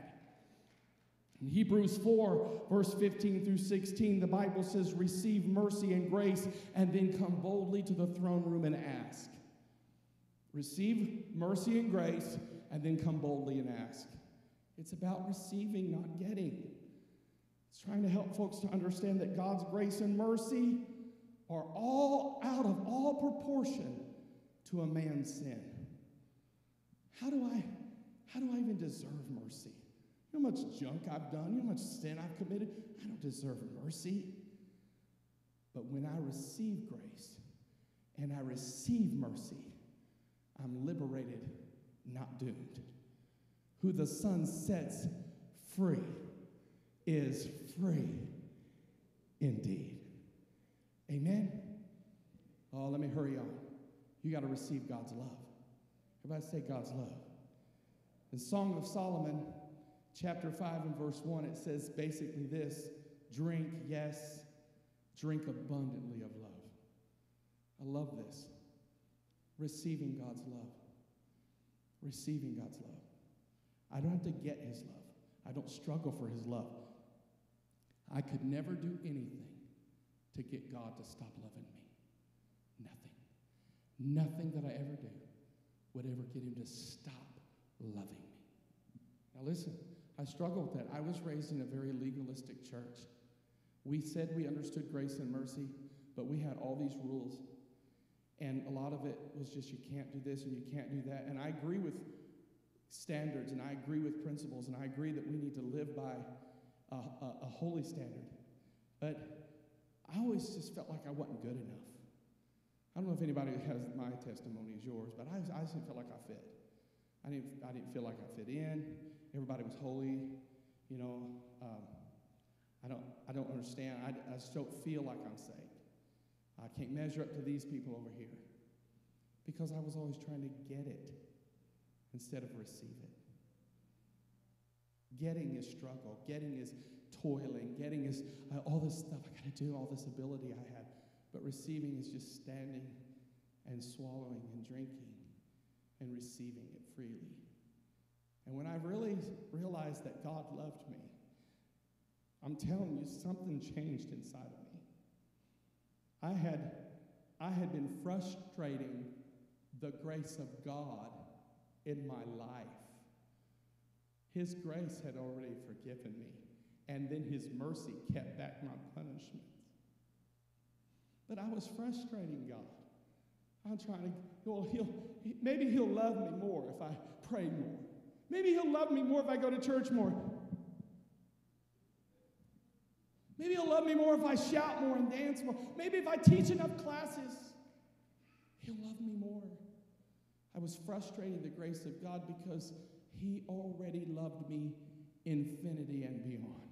In Hebrews four, verse fifteen through sixteen, the Bible says, "Receive mercy and grace, and then come boldly to the throne room and ask." Receive mercy and grace, and then come boldly and ask. It's about receiving, not getting. It's trying to help folks to understand that God's grace and mercy are all out of all proportion to a man's sin. How do I How do I even deserve mercy? You know how much junk I've done? You know how much sin I've committed? I don't deserve mercy. But when I receive grace and I receive mercy, I'm liberated, not doomed. Who the Son sets free is free indeed. Amen? Oh, let me hurry on. You got to receive God's love. Everybody say God's love. In Song of Solomon, chapter five and verse one, it says basically this: drink, yes, drink abundantly of love. I love this. Receiving God's love. Receiving God's love. I don't have to get His love. I don't struggle for His love. I could never do anything to get God to stop loving me. Nothing. Nothing that I ever do would ever get Him to stop loving me. Now listen, I struggle with that. I was raised in a very legalistic church. We said we understood grace and mercy, but we had all these rules. And a lot of it was just you can't do this and you can't do that. And I agree with standards and I agree with principles and I agree that we need to live by a, a, a holy standard. But I always just felt like I wasn't good enough. I don't know if anybody has my testimony as yours, but I, I just didn't feel like I fit. I didn't, I didn't feel like I fit in. Everybody was holy, you know. Um, I don't, I don't understand. I, I just don't feel like I'm saved. I can't measure up to these people over here because I was always trying to get it instead of receive it. Getting is struggle. Getting is toiling. Getting is uh, all this stuff I got to do, all this ability I had. But receiving is just standing and swallowing and drinking and receiving it freely. And when I really realized that God loved me, I'm telling you, something changed inside of me. I had, I had been frustrating the grace of God in my life. His grace had already forgiven me, and then his mercy kept back my punishments. But I was frustrating God. I'm trying to, well, he'll, maybe he'll love me more if I pray more. Maybe he'll love me more if I go to church more. Maybe he'll love me more if I shout more and dance more. Maybe if I teach enough classes, he'll love me more. I was frustrating the grace of God because he already loved me infinity and beyond.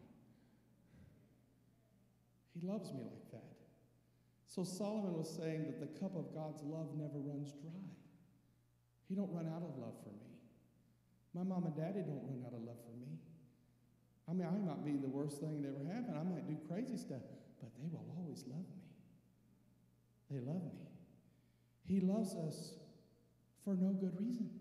He loves me like that. So Solomon was saying that the cup of God's love never runs dry. He don't run out of love for me. My mom and daddy don't run out of love for me. I mean, I might be the worst thing that ever happened. I might do crazy stuff, but they will always love me. They love me. He loves us for no good reason.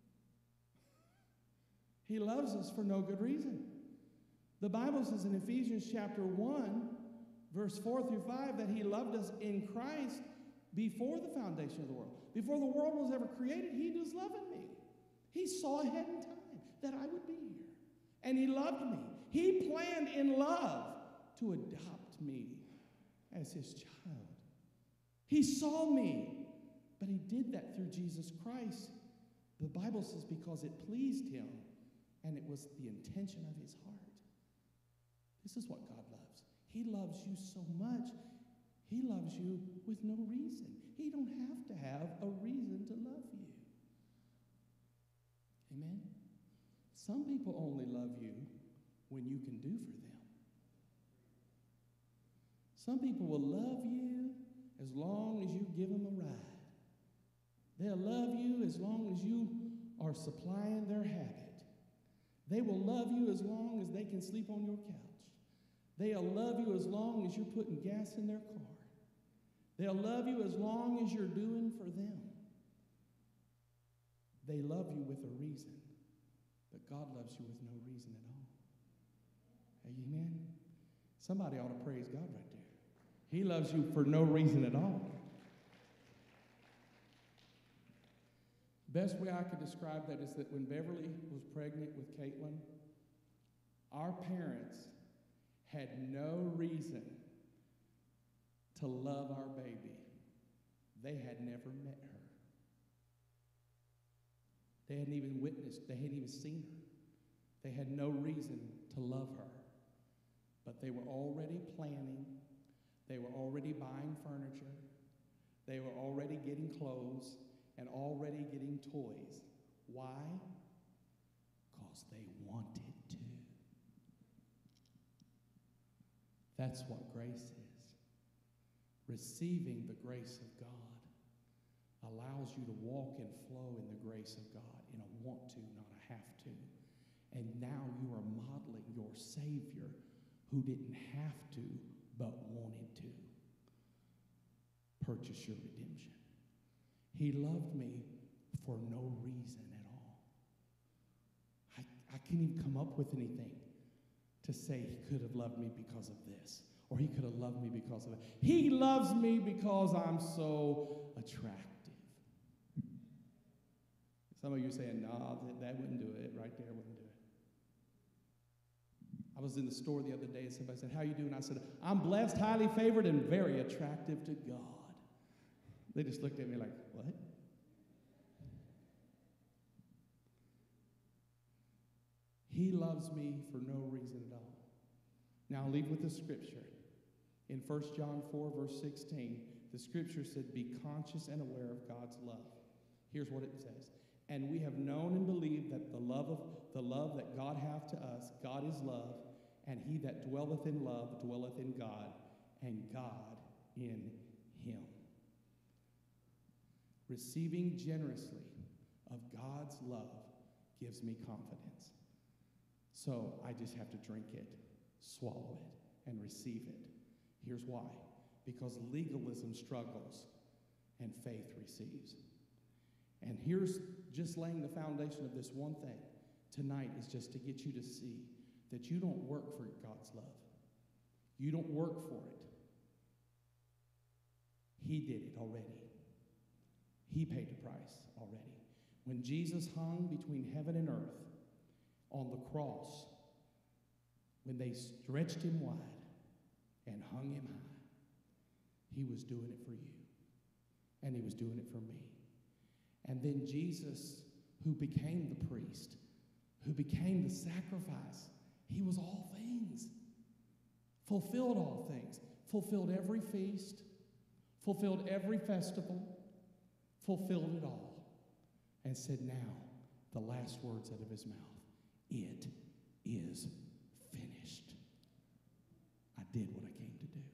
He loves us for no good reason. The Bible says in Ephesians chapter one, verse four through five, that he loved us in Christ before the foundation of the world. Before the world was ever created, he was loving me. He saw ahead in time that I would be here. And he loved me. He planned in love to adopt me as his child. He saw me, but he did that through Jesus Christ. The Bible says because it pleased him and it was the intention of his heart. This is what God loves. He loves you so much. He loves you with no reason. He don't have to have a reason to love you. Amen? Some people only love you when you can do for them. Some people will love you as long as you give them a ride. They'll love you as long as you are supplying their habit. They will love you as long as they can sleep on your couch. They'll love you as long as you're putting gas in their car. They'll love you as long as you're doing for them. They love you with a reason, but God loves you with no reason at all. Amen? Somebody ought to praise God right there. He loves you for no reason at all. Best way I could describe that is that when Beverly was pregnant with Caitlin, our parents had no reason to love our baby. They had never met her. They hadn't even witnessed, they hadn't even seen her. They had no reason to love her. But they were already planning. They were already buying furniture. They were already getting clothes and already getting toys. Why? Because they wanted to. That's what grace is. Receiving the grace of God allows you to walk and flow in the grace of God in a want to, not a have to. And now you are modeling your Savior who didn't have to but wanted to purchase your redemption. He loved me for no reason at all. I, I can't even come up with anything to say he could have loved me because of this, or he could have loved me because of that. He loves me because I'm so attractive. Some of you are saying, no, that, that wouldn't do it. Right there wouldn't do it. I was in the store the other day and somebody said, how you doing? I said, I'm blessed, highly favored, and very attractive to God. They just looked at me like, what? He loves me for no reason at all. Now I'll leave with the scripture. In First John four, verse sixteen, the scripture said, be conscious and aware of God's love. Here's what it says. And we have known and believed that the love of the love that God hath to us, God is love, and he that dwelleth in love dwelleth in God, and God in him. Receiving generously of God's love gives me confidence. So I just have to drink it, swallow it, and receive it. Here's why. Because legalism struggles and faith receives. And here's just laying the foundation of this one thing tonight is just to get you to see that you don't work for God's love. You don't work for it. He did it already. He paid the price already. When Jesus hung between heaven and earth on the cross, when they stretched him wide and hung him high, he was doing it for you. And he was doing it for me. And then Jesus, who became the priest, who became the sacrifice, he was all things, fulfilled all things, fulfilled every feast, fulfilled every festival, fulfilled it all, and said, now, the last words out of his mouth, it is finished. I did what I came to do.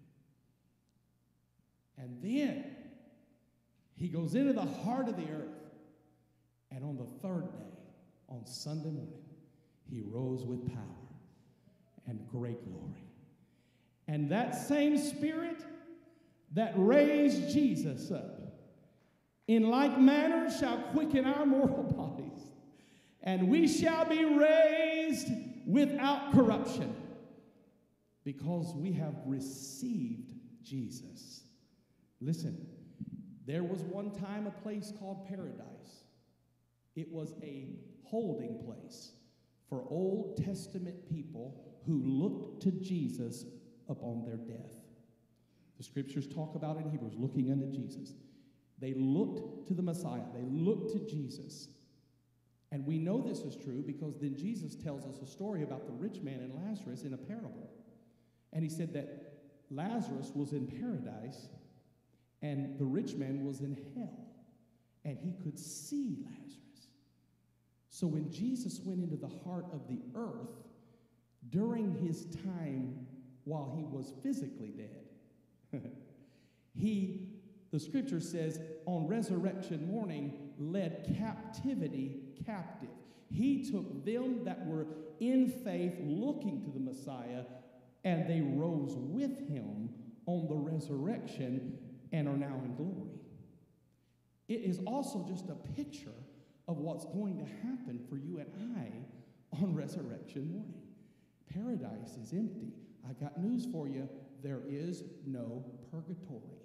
And then he goes into the heart of the earth, and on the third day, on Sunday morning, he rose with power and great glory. And that same Spirit that raised Jesus up, in like manner shall quicken our mortal bodies, and we shall be raised without corruption, because we have received Jesus. Listen, there was one time a place called paradise. It was a holding place for Old Testament people who looked to Jesus upon their death. The scriptures talk about in Hebrews, looking unto Jesus. They looked to the Messiah. They looked to Jesus. And we know this is true because then Jesus tells us a story about the rich man and Lazarus in a parable. And he said that Lazarus was in paradise and the rich man was in hell. And he could see Lazarus. So when Jesus went into the heart of the earth during his time while he was physically dead, he, the scripture says, on resurrection morning, led captivity captive. He took them that were in faith looking to the Messiah, and they rose with him on the resurrection and are now in glory. It is also just a picture of what's going to happen for you and I on resurrection morning. Paradise is empty. I got news for you. There is no purgatory.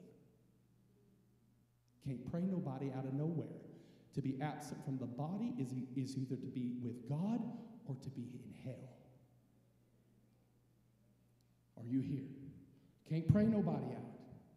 Can't pray nobody out of nowhere. To be absent from the body is, is either to be with God or to be in hell. Are you here? Can't pray nobody out.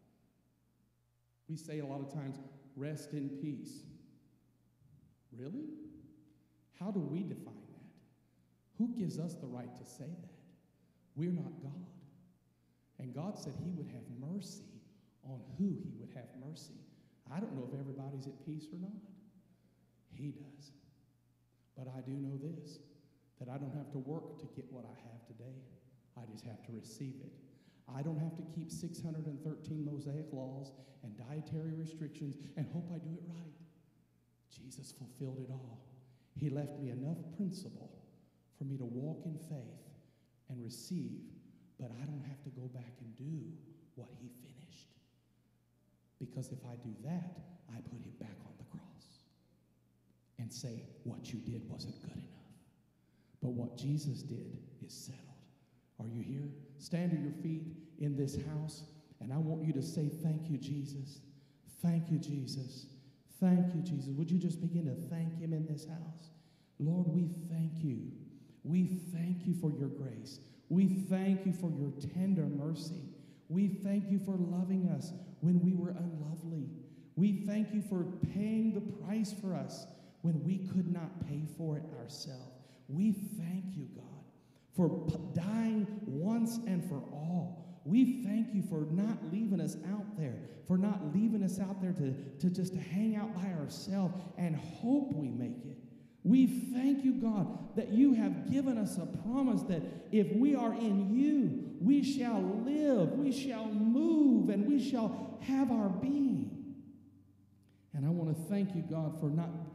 We say a lot of times, rest in peace. Really? How do we define that? Who gives us the right to say that? We're not God. And God said he would have mercy on who he would have mercy. I don't know if everybody's at peace or not. He does. But I do know this, that I don't have to work to get what I have today. I just have to receive it. I don't have to keep six hundred thirteen Mosaic laws and dietary restrictions and hope I do it right. Jesus fulfilled it all. He left me enough principle for me to walk in faith and receive, but I don't have to go back and do what he finished. Because if I do that, I put him back on the cross and say, what you did wasn't good enough. But what Jesus did is settled. Are you here? Stand to your feet in this house, and I want you to say, thank you, Jesus. Thank you, Jesus. Thank you, Jesus. Would you just begin to thank him in this house? Lord, we thank you. We thank you for your grace. We thank you for your tender mercy. We thank you for loving us when we were unlovely. We thank you for paying the price for us when we could not pay for it ourselves. We thank you, God, for p- dying once and for all. We thank you for not leaving us out there, for not leaving us out there to, to just to hang out by ourselves and hope we make it. We thank you, God, that you have given us a promise that if we are in you, we shall live, we shall move, and we shall have our being. And I want to thank you, God, for not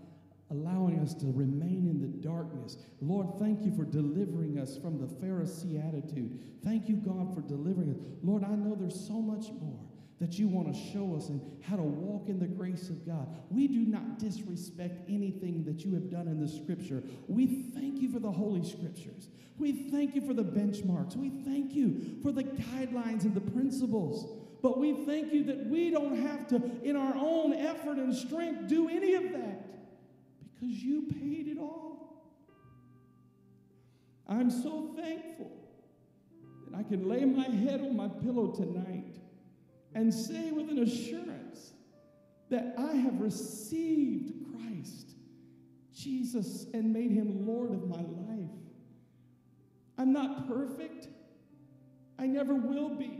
allowing us to remain in the darkness. Lord, thank you for delivering us from the Pharisee attitude. Thank you, God, for delivering us. Lord, I know there's so much more that you want to show us and how to walk in the grace of God. We do not disrespect anything that you have done in the Scripture. We thank you for the Holy Scriptures. We thank you for the benchmarks. We thank you for the guidelines and the principles. But we thank you that we don't have to, in our own effort and strength, do any of that because you paid it all. I'm so thankful that I can lay my head on my pillow tonight and say with an assurance that I have received Christ, Jesus, and made him Lord of my life. I'm not perfect. I never will be.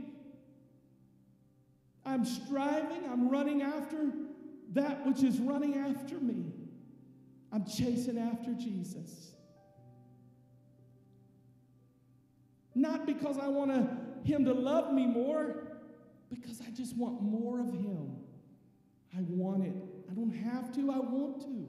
I'm striving, I'm running after that which is running after me. I'm chasing after Jesus. Not because I want to, him to love me more, because I just want more of him. I want it. I don't have to, I want to.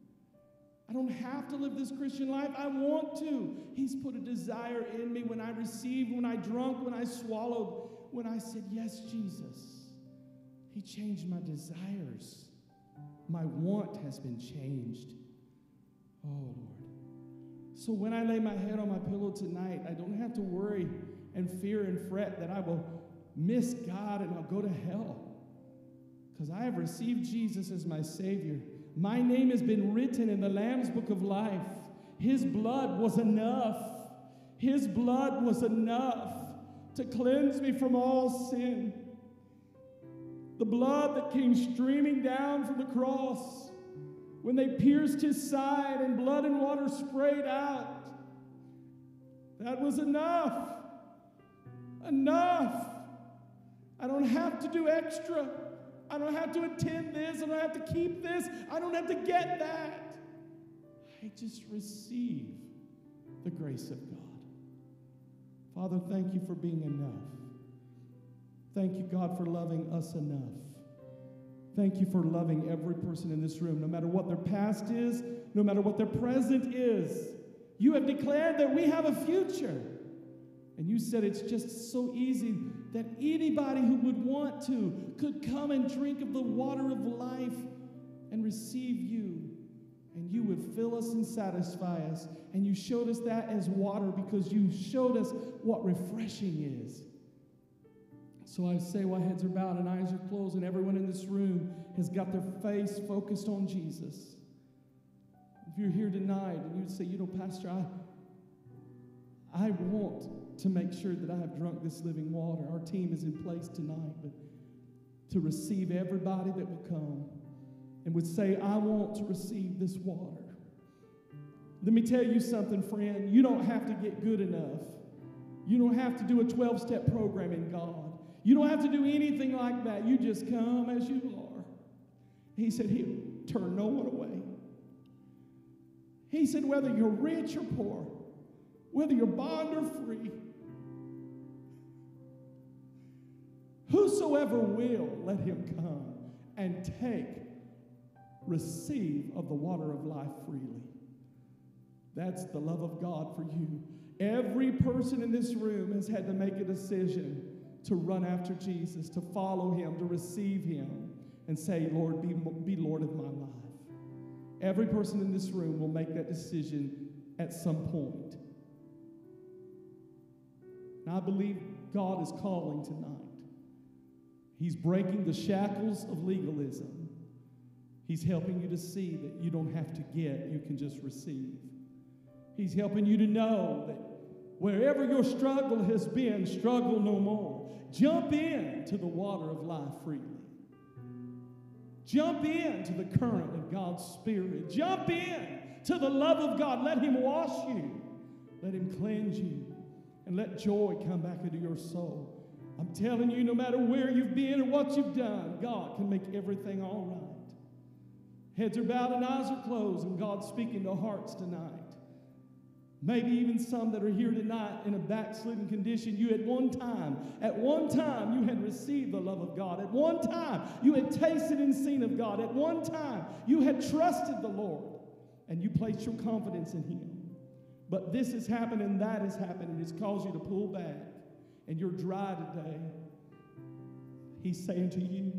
I don't have to live this Christian life, I want to. He's put a desire in me when I received, when I drunk, when I swallowed, when I said, yes, Jesus. He changed my desires. My want has been changed. Oh, Lord. So when I lay my head on my pillow tonight, I don't have to worry and fear and fret that I will miss God and I'll go to hell. Because I have received Jesus as my Savior. My name has been written in the Lamb's Book of Life. His blood was enough. His blood was enough to cleanse me from all sin. The blood that came streaming down from the cross when they pierced his side and blood and water sprayed out. That was enough. Enough. I don't have to do extra. I don't have to attend this. I don't have to keep this. I don't have to get that. I just receive the grace of God. Father, thank you for being enough. Thank you, God, for loving us enough. Thank you for loving every person in this room, no matter what their past is, no matter what their present is. You have declared that we have a future. And you said it's just so easy that anybody who would want to could come and drink of the water of life and receive you. And you would fill us and satisfy us. And you showed us that as water because you showed us what refreshing is. So I say while heads are bowed and eyes are closed and everyone in this room has got their face focused on Jesus. If you're here tonight and you'd say, you know, Pastor, I, I want to make sure that I have drunk this living water. Our team is in place tonight, but to receive everybody that will come and would say, I want to receive this water. Let me tell you something, friend. You don't have to get good enough. You don't have to do a twelve-step program in God. You don't have to do anything like that. You just come as you are. He said he'll turn no one away. He said whether you're rich or poor, whether you're bond or free, whosoever will, let him come and take, receive of the water of life freely. That's the love of God for you. Every person in this room has had to make a decision to run after Jesus, to follow him, to receive him, and say, Lord, be, be Lord of my life. Every person in this room will make that decision at some point. And I believe God is calling tonight. He's breaking the shackles of legalism. He's helping you to see that you don't have to get, you can just receive. He's helping you to know that wherever your struggle has been, struggle no more. Jump in to the water of life freely. Jump in to the current of God's Spirit. Jump in to the love of God. Let him wash you. Let him cleanse you. And let joy come back into your soul. I'm telling you, no matter where you've been or what you've done, God can make everything all right. Heads are bowed and eyes are closed, and God's speaking to hearts tonight. Maybe even some that are here tonight in a backslidden condition. You at one time, at one time you had received the love of God. At one time you had tasted and seen of God. At one time you had trusted the Lord. and you place your confidence in him. But this has happened and that has happened, and it's caused you to pull back, and you're dry today. He's saying to you,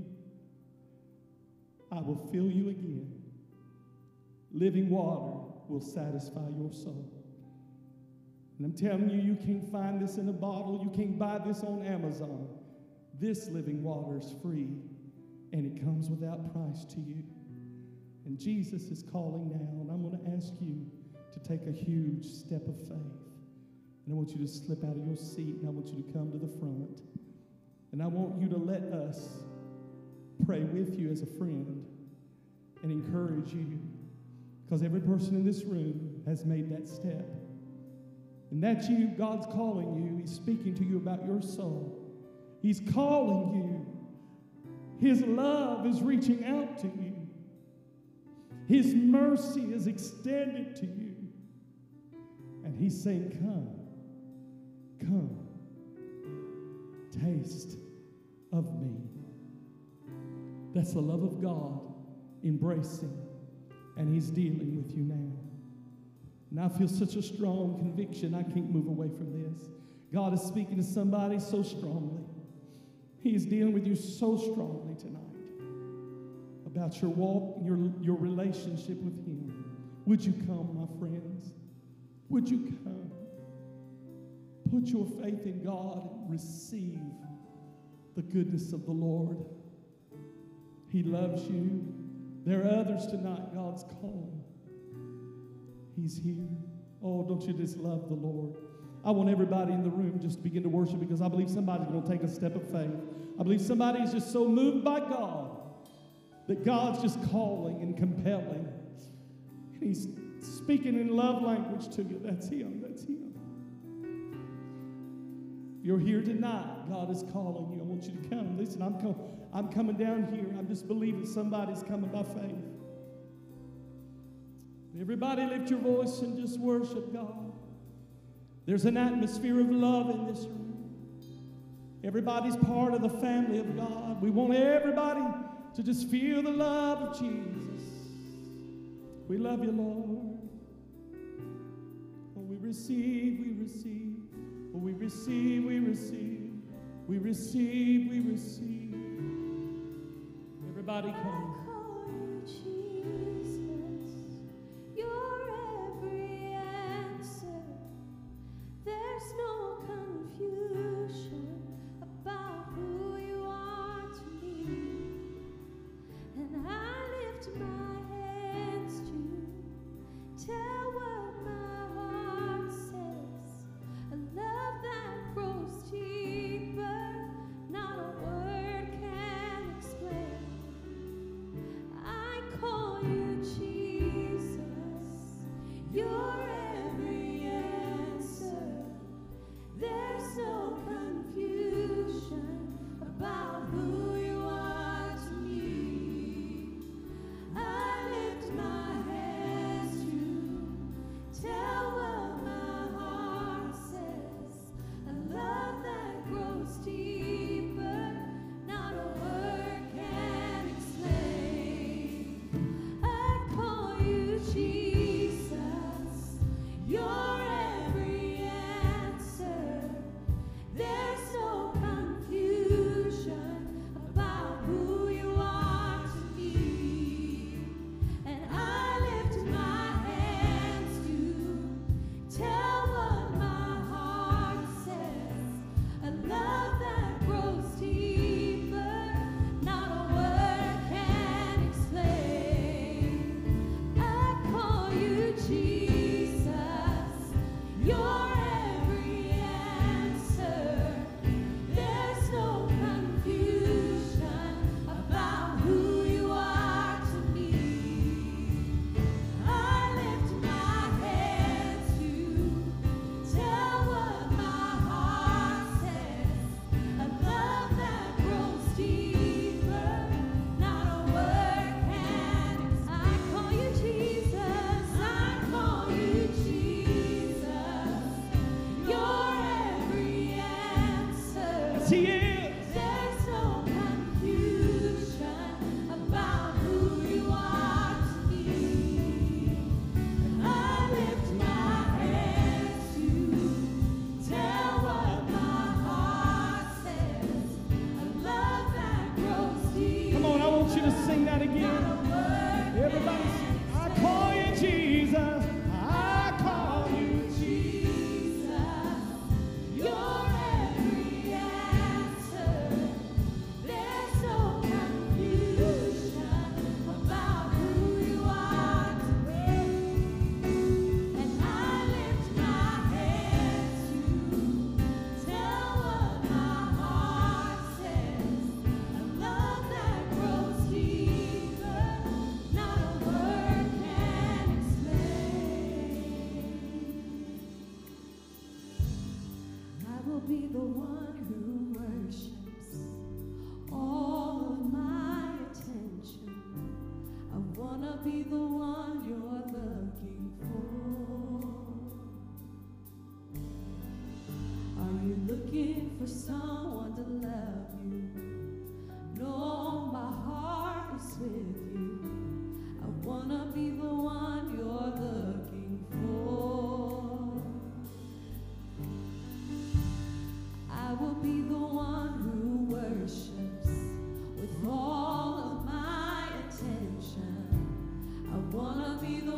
I will fill you again. Living water will satisfy your soul. And I'm telling you, you can't find this in a bottle. You can't buy this on Amazon. This living water is free, and it comes without price to you. And Jesus is calling now, and I'm going to ask you to take a huge step of faith. And I want you to slip out of your seat, and I want you to come to the front. And I want you to let us pray with you as a friend and encourage you, because every person in this room has made that step. And that's you. God's calling you. He's speaking to you about your soul. He's calling you. His love is reaching out to you. His mercy is extended to you. And he's saying, come, come, taste of me. That's the love of God embracing, and he's dealing with you now. And I feel such a strong conviction, I can't move away from this. God is speaking to somebody so strongly. He is dealing with you so strongly tonight about your walk, your, your relationship with him. Would you come, my friends? Would you come? Put your faith in God and receive the goodness of the Lord. He loves you. There are others tonight God's calling. He's here. Oh, don't you just love the Lord? I want everybody in the room just to begin to worship, because I believe somebody's going to take a step of faith. I believe somebody is just so moved by God that God's just calling and compelling. And he's speaking in love language to you. That's him. That's him. You're here tonight. God is calling you. I want you to come. Listen, I'm, com- I'm coming down here. I'm just believing somebody's coming by faith. Everybody lift your voice and just worship God. There's an atmosphere of love in this room. Everybody's part of the family of God. We want everybody to just feel the love of Jesus. We love you, Lord. Oh, we receive, we receive. Oh, we receive, we receive. We receive, we receive. Everybody come.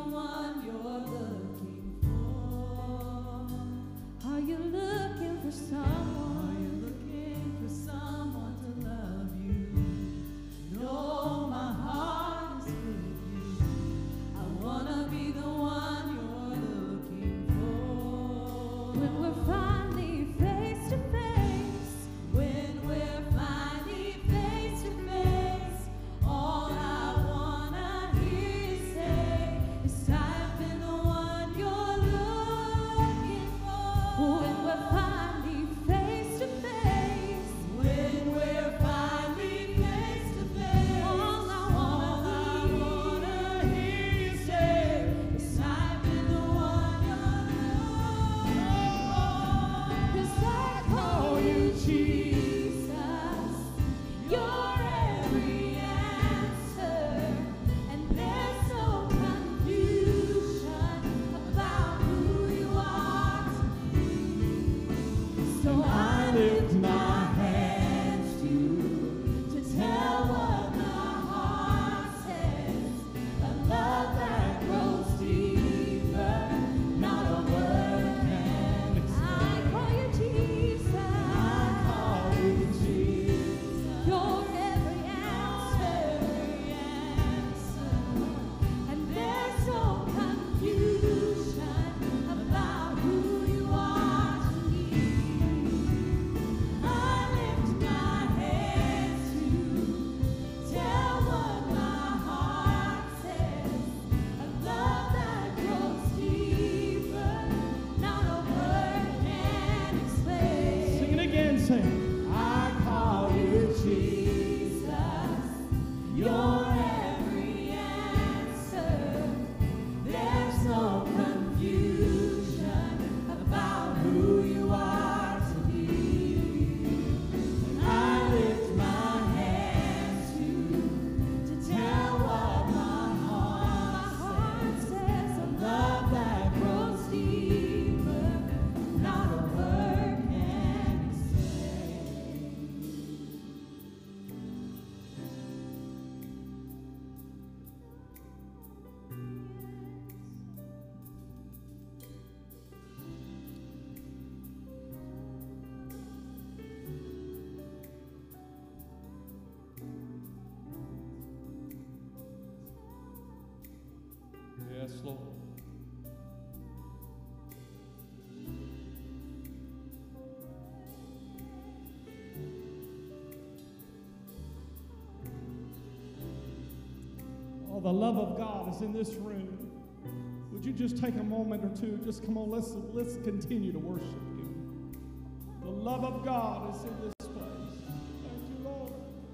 one you're looking for? Are you looking for someone? Are you looking for someone to love you? No, my heart is with you. I wanna be the one you're looking for. When we're finally face to face, when we're finally face to face, all I wanna hear you say is I've been the one you're looking for. When we're finally face to face, when we're finally face to face, all I wanna, all I wanna hear you say is I've been the one you're looking for. 'Cause I call you Jesus, you're every answer, and there's no confusion about who you are to me. So I lift my hands to you to tell what my heart says, a love that grows deeper, not a word can explain. I call you Jesus. I call you Jesus. You're every answer, every answer, and there's no confusion about who you are to me. I lift my hands to tell what my heart says, a love that grows deeper, not a word can explain. Sing it again, sing. I call you Jesus, you're every answer, there's no confusion about who you are to me. I lift my hands to to tell what my heart says, a love that grows deeper, not a word can explain. Yes, Lord. Oh, the love of God is in this room. Would you just take a moment or two? Just come on, let's let's continue to worship Him. The love of God is in this place. Thank you, Lord.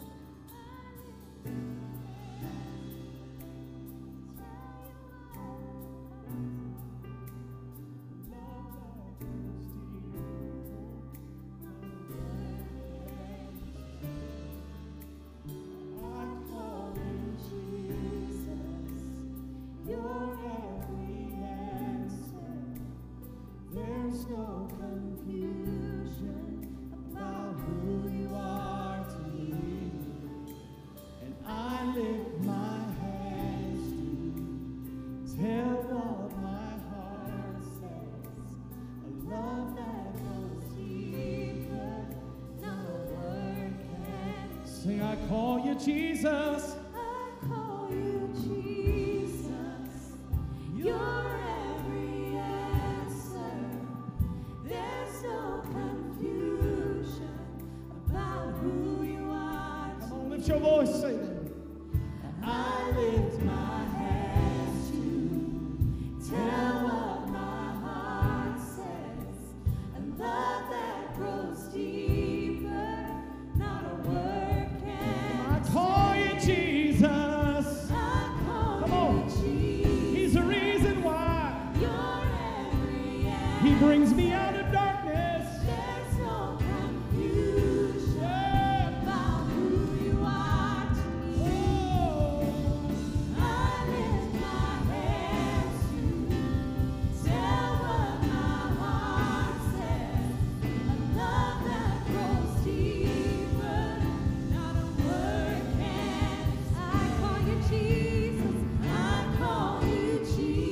I call you Jesus, you're every answer. There's no confusion about who you are to me. And I lift my hands to tell what my heart says, a love that goes deeper, not a word can. Sing, I call you Jesus. I call you Jesus, you're every answer, there's no confusion about who you are to Come on, lift your voice, say that. I lift my hands to tell what my heart says, a love that grows deeper, not a word can. I call you Jesus. I call Come on. you Jesus. He's the reason why You're every answer. He brings me out of darkness. There's no confusion about who you are to me. Oh, I lift my hands to tell what my heart says, a love that grows deeper, not a word can. I call you Jesus, I call you Jesus.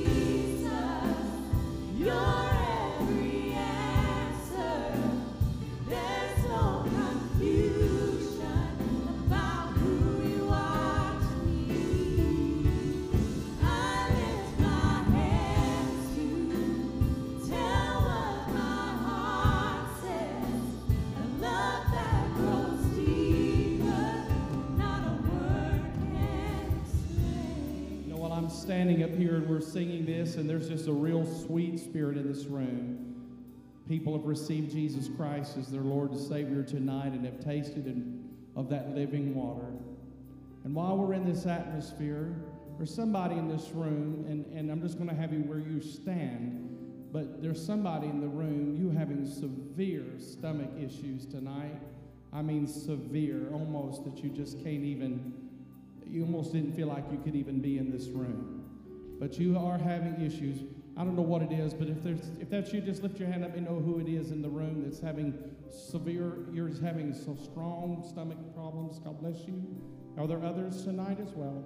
standing up here and we're singing this, and there's just a real sweet spirit in this room. People have received Jesus Christ as their Lord and Savior tonight and have tasted and, of that living water. And while we're in this atmosphere, there's somebody in this room, and, and I'm just going to have you where you stand, but there's somebody in the room, you having severe stomach issues tonight. I mean severe, almost that you just can't even, you almost didn't feel like you could even be in this room. But you are having issues. I don't know what it is, but if there's if that's you, just lift your hand up and know who it is in the room that's having severe, you're just having so strong stomach problems. God bless you. Are there others tonight as well?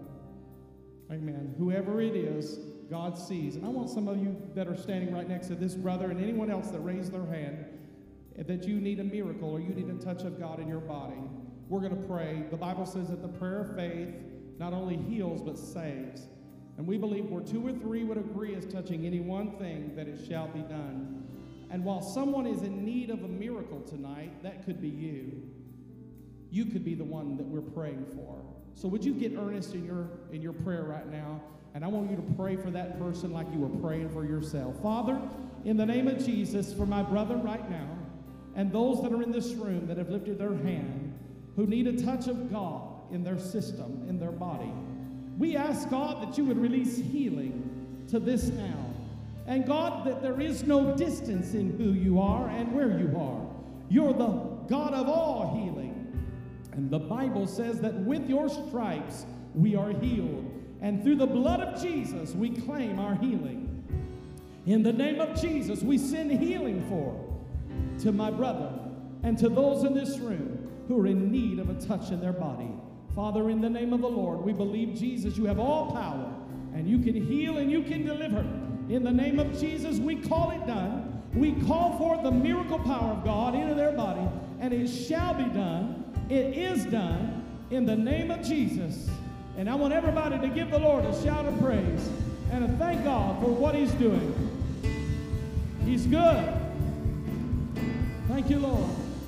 Amen. Whoever it is, God sees. And I want some of you that are standing right next to this brother and anyone else that raised their hand that you need a miracle or you need a touch of God in your body. We're going to pray. The Bible says that the prayer of faith not only heals but saves. And we believe where two or three would agree as touching any one thing, that it shall be done. And while someone is in need of a miracle tonight, that could be you. You could be the one that we're praying for. So would you get earnest in your in your prayer right now? And I want you to pray for that person like you were praying for yourself. Father, in the name of Jesus, for my brother right now, and those that are in this room that have lifted their hand, who need a touch of God in their system, in their body, we ask, God, that you would release healing to this now. And God, that there is no distance in who you are and where you are. You're the God of all healing. And the Bible says that with your stripes we are healed. And through the blood of Jesus we claim our healing. In the name of Jesus we send healing for to my brother and to those in this room who are in need of a touch in their body. Father, in the name of the Lord, we believe, Jesus, you have all power, and you can heal and you can deliver. In the name of Jesus, we call it done. We call forth the miracle power of God into their body, and it shall be done. It is done in the name of Jesus. And I want everybody to give the Lord a shout of praise and to thank God for what he's doing. He's good. Thank you, Lord.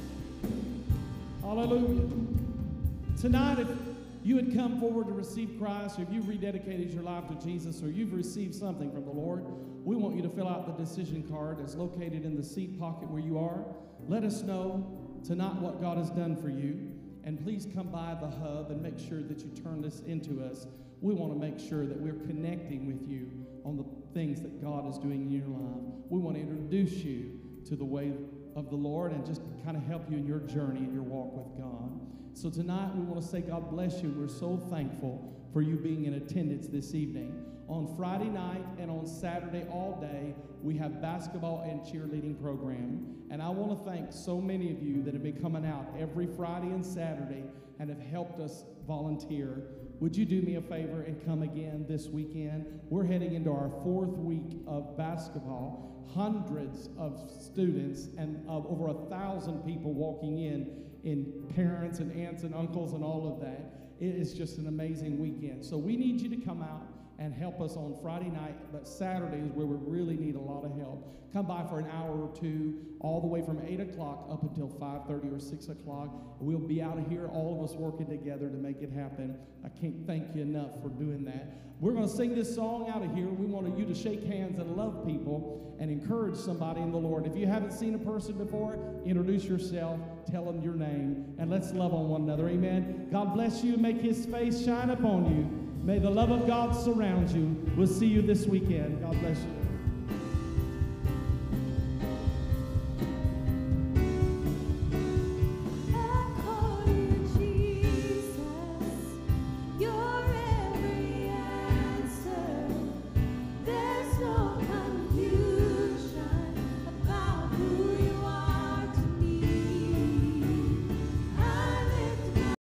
Hallelujah. Tonight, if you had come forward to receive Christ, or if you've rededicated your life to Jesus, or you've received something from the Lord, we want you to fill out the decision card that's located in the seat pocket where you are. Let us know tonight what God has done for you, and please come by the hub and make sure that you turn this into us. We want to make sure that we're connecting with you on the things that God is doing in your life. We want to introduce you to the way of the Lord and just kind of help you in your journey and your walk with God. So tonight we want to say God bless you. We're so thankful for you being in attendance this evening. On Friday night and on Saturday all day, we have basketball and cheerleading program. And I want to thank so many of you that have been coming out every Friday and Saturday and have helped us volunteer. Would you do me a favor and come again this weekend? We're heading into our fourth week of basketball. Hundreds of students and of over a thousand people walking in, in parents and aunts and uncles and all of that. It is just an amazing weekend. So we need you to come out and help us on Friday night, but Saturday is where we really need a lot of help. Come by for an hour or two, all the way from eight o'clock up until five thirty or six o'clock. We'll be out of here, all of us working together to make it happen. I can't thank you enough for doing that. We're going to sing this song out of here. We want you to shake hands and love people and encourage somebody in the Lord. If you haven't seen a person before, introduce yourself, tell them your name, and let's love on one another. Amen. God bless you. Make his face shine upon you. May the love of God surround you. We'll see you this weekend. God bless you.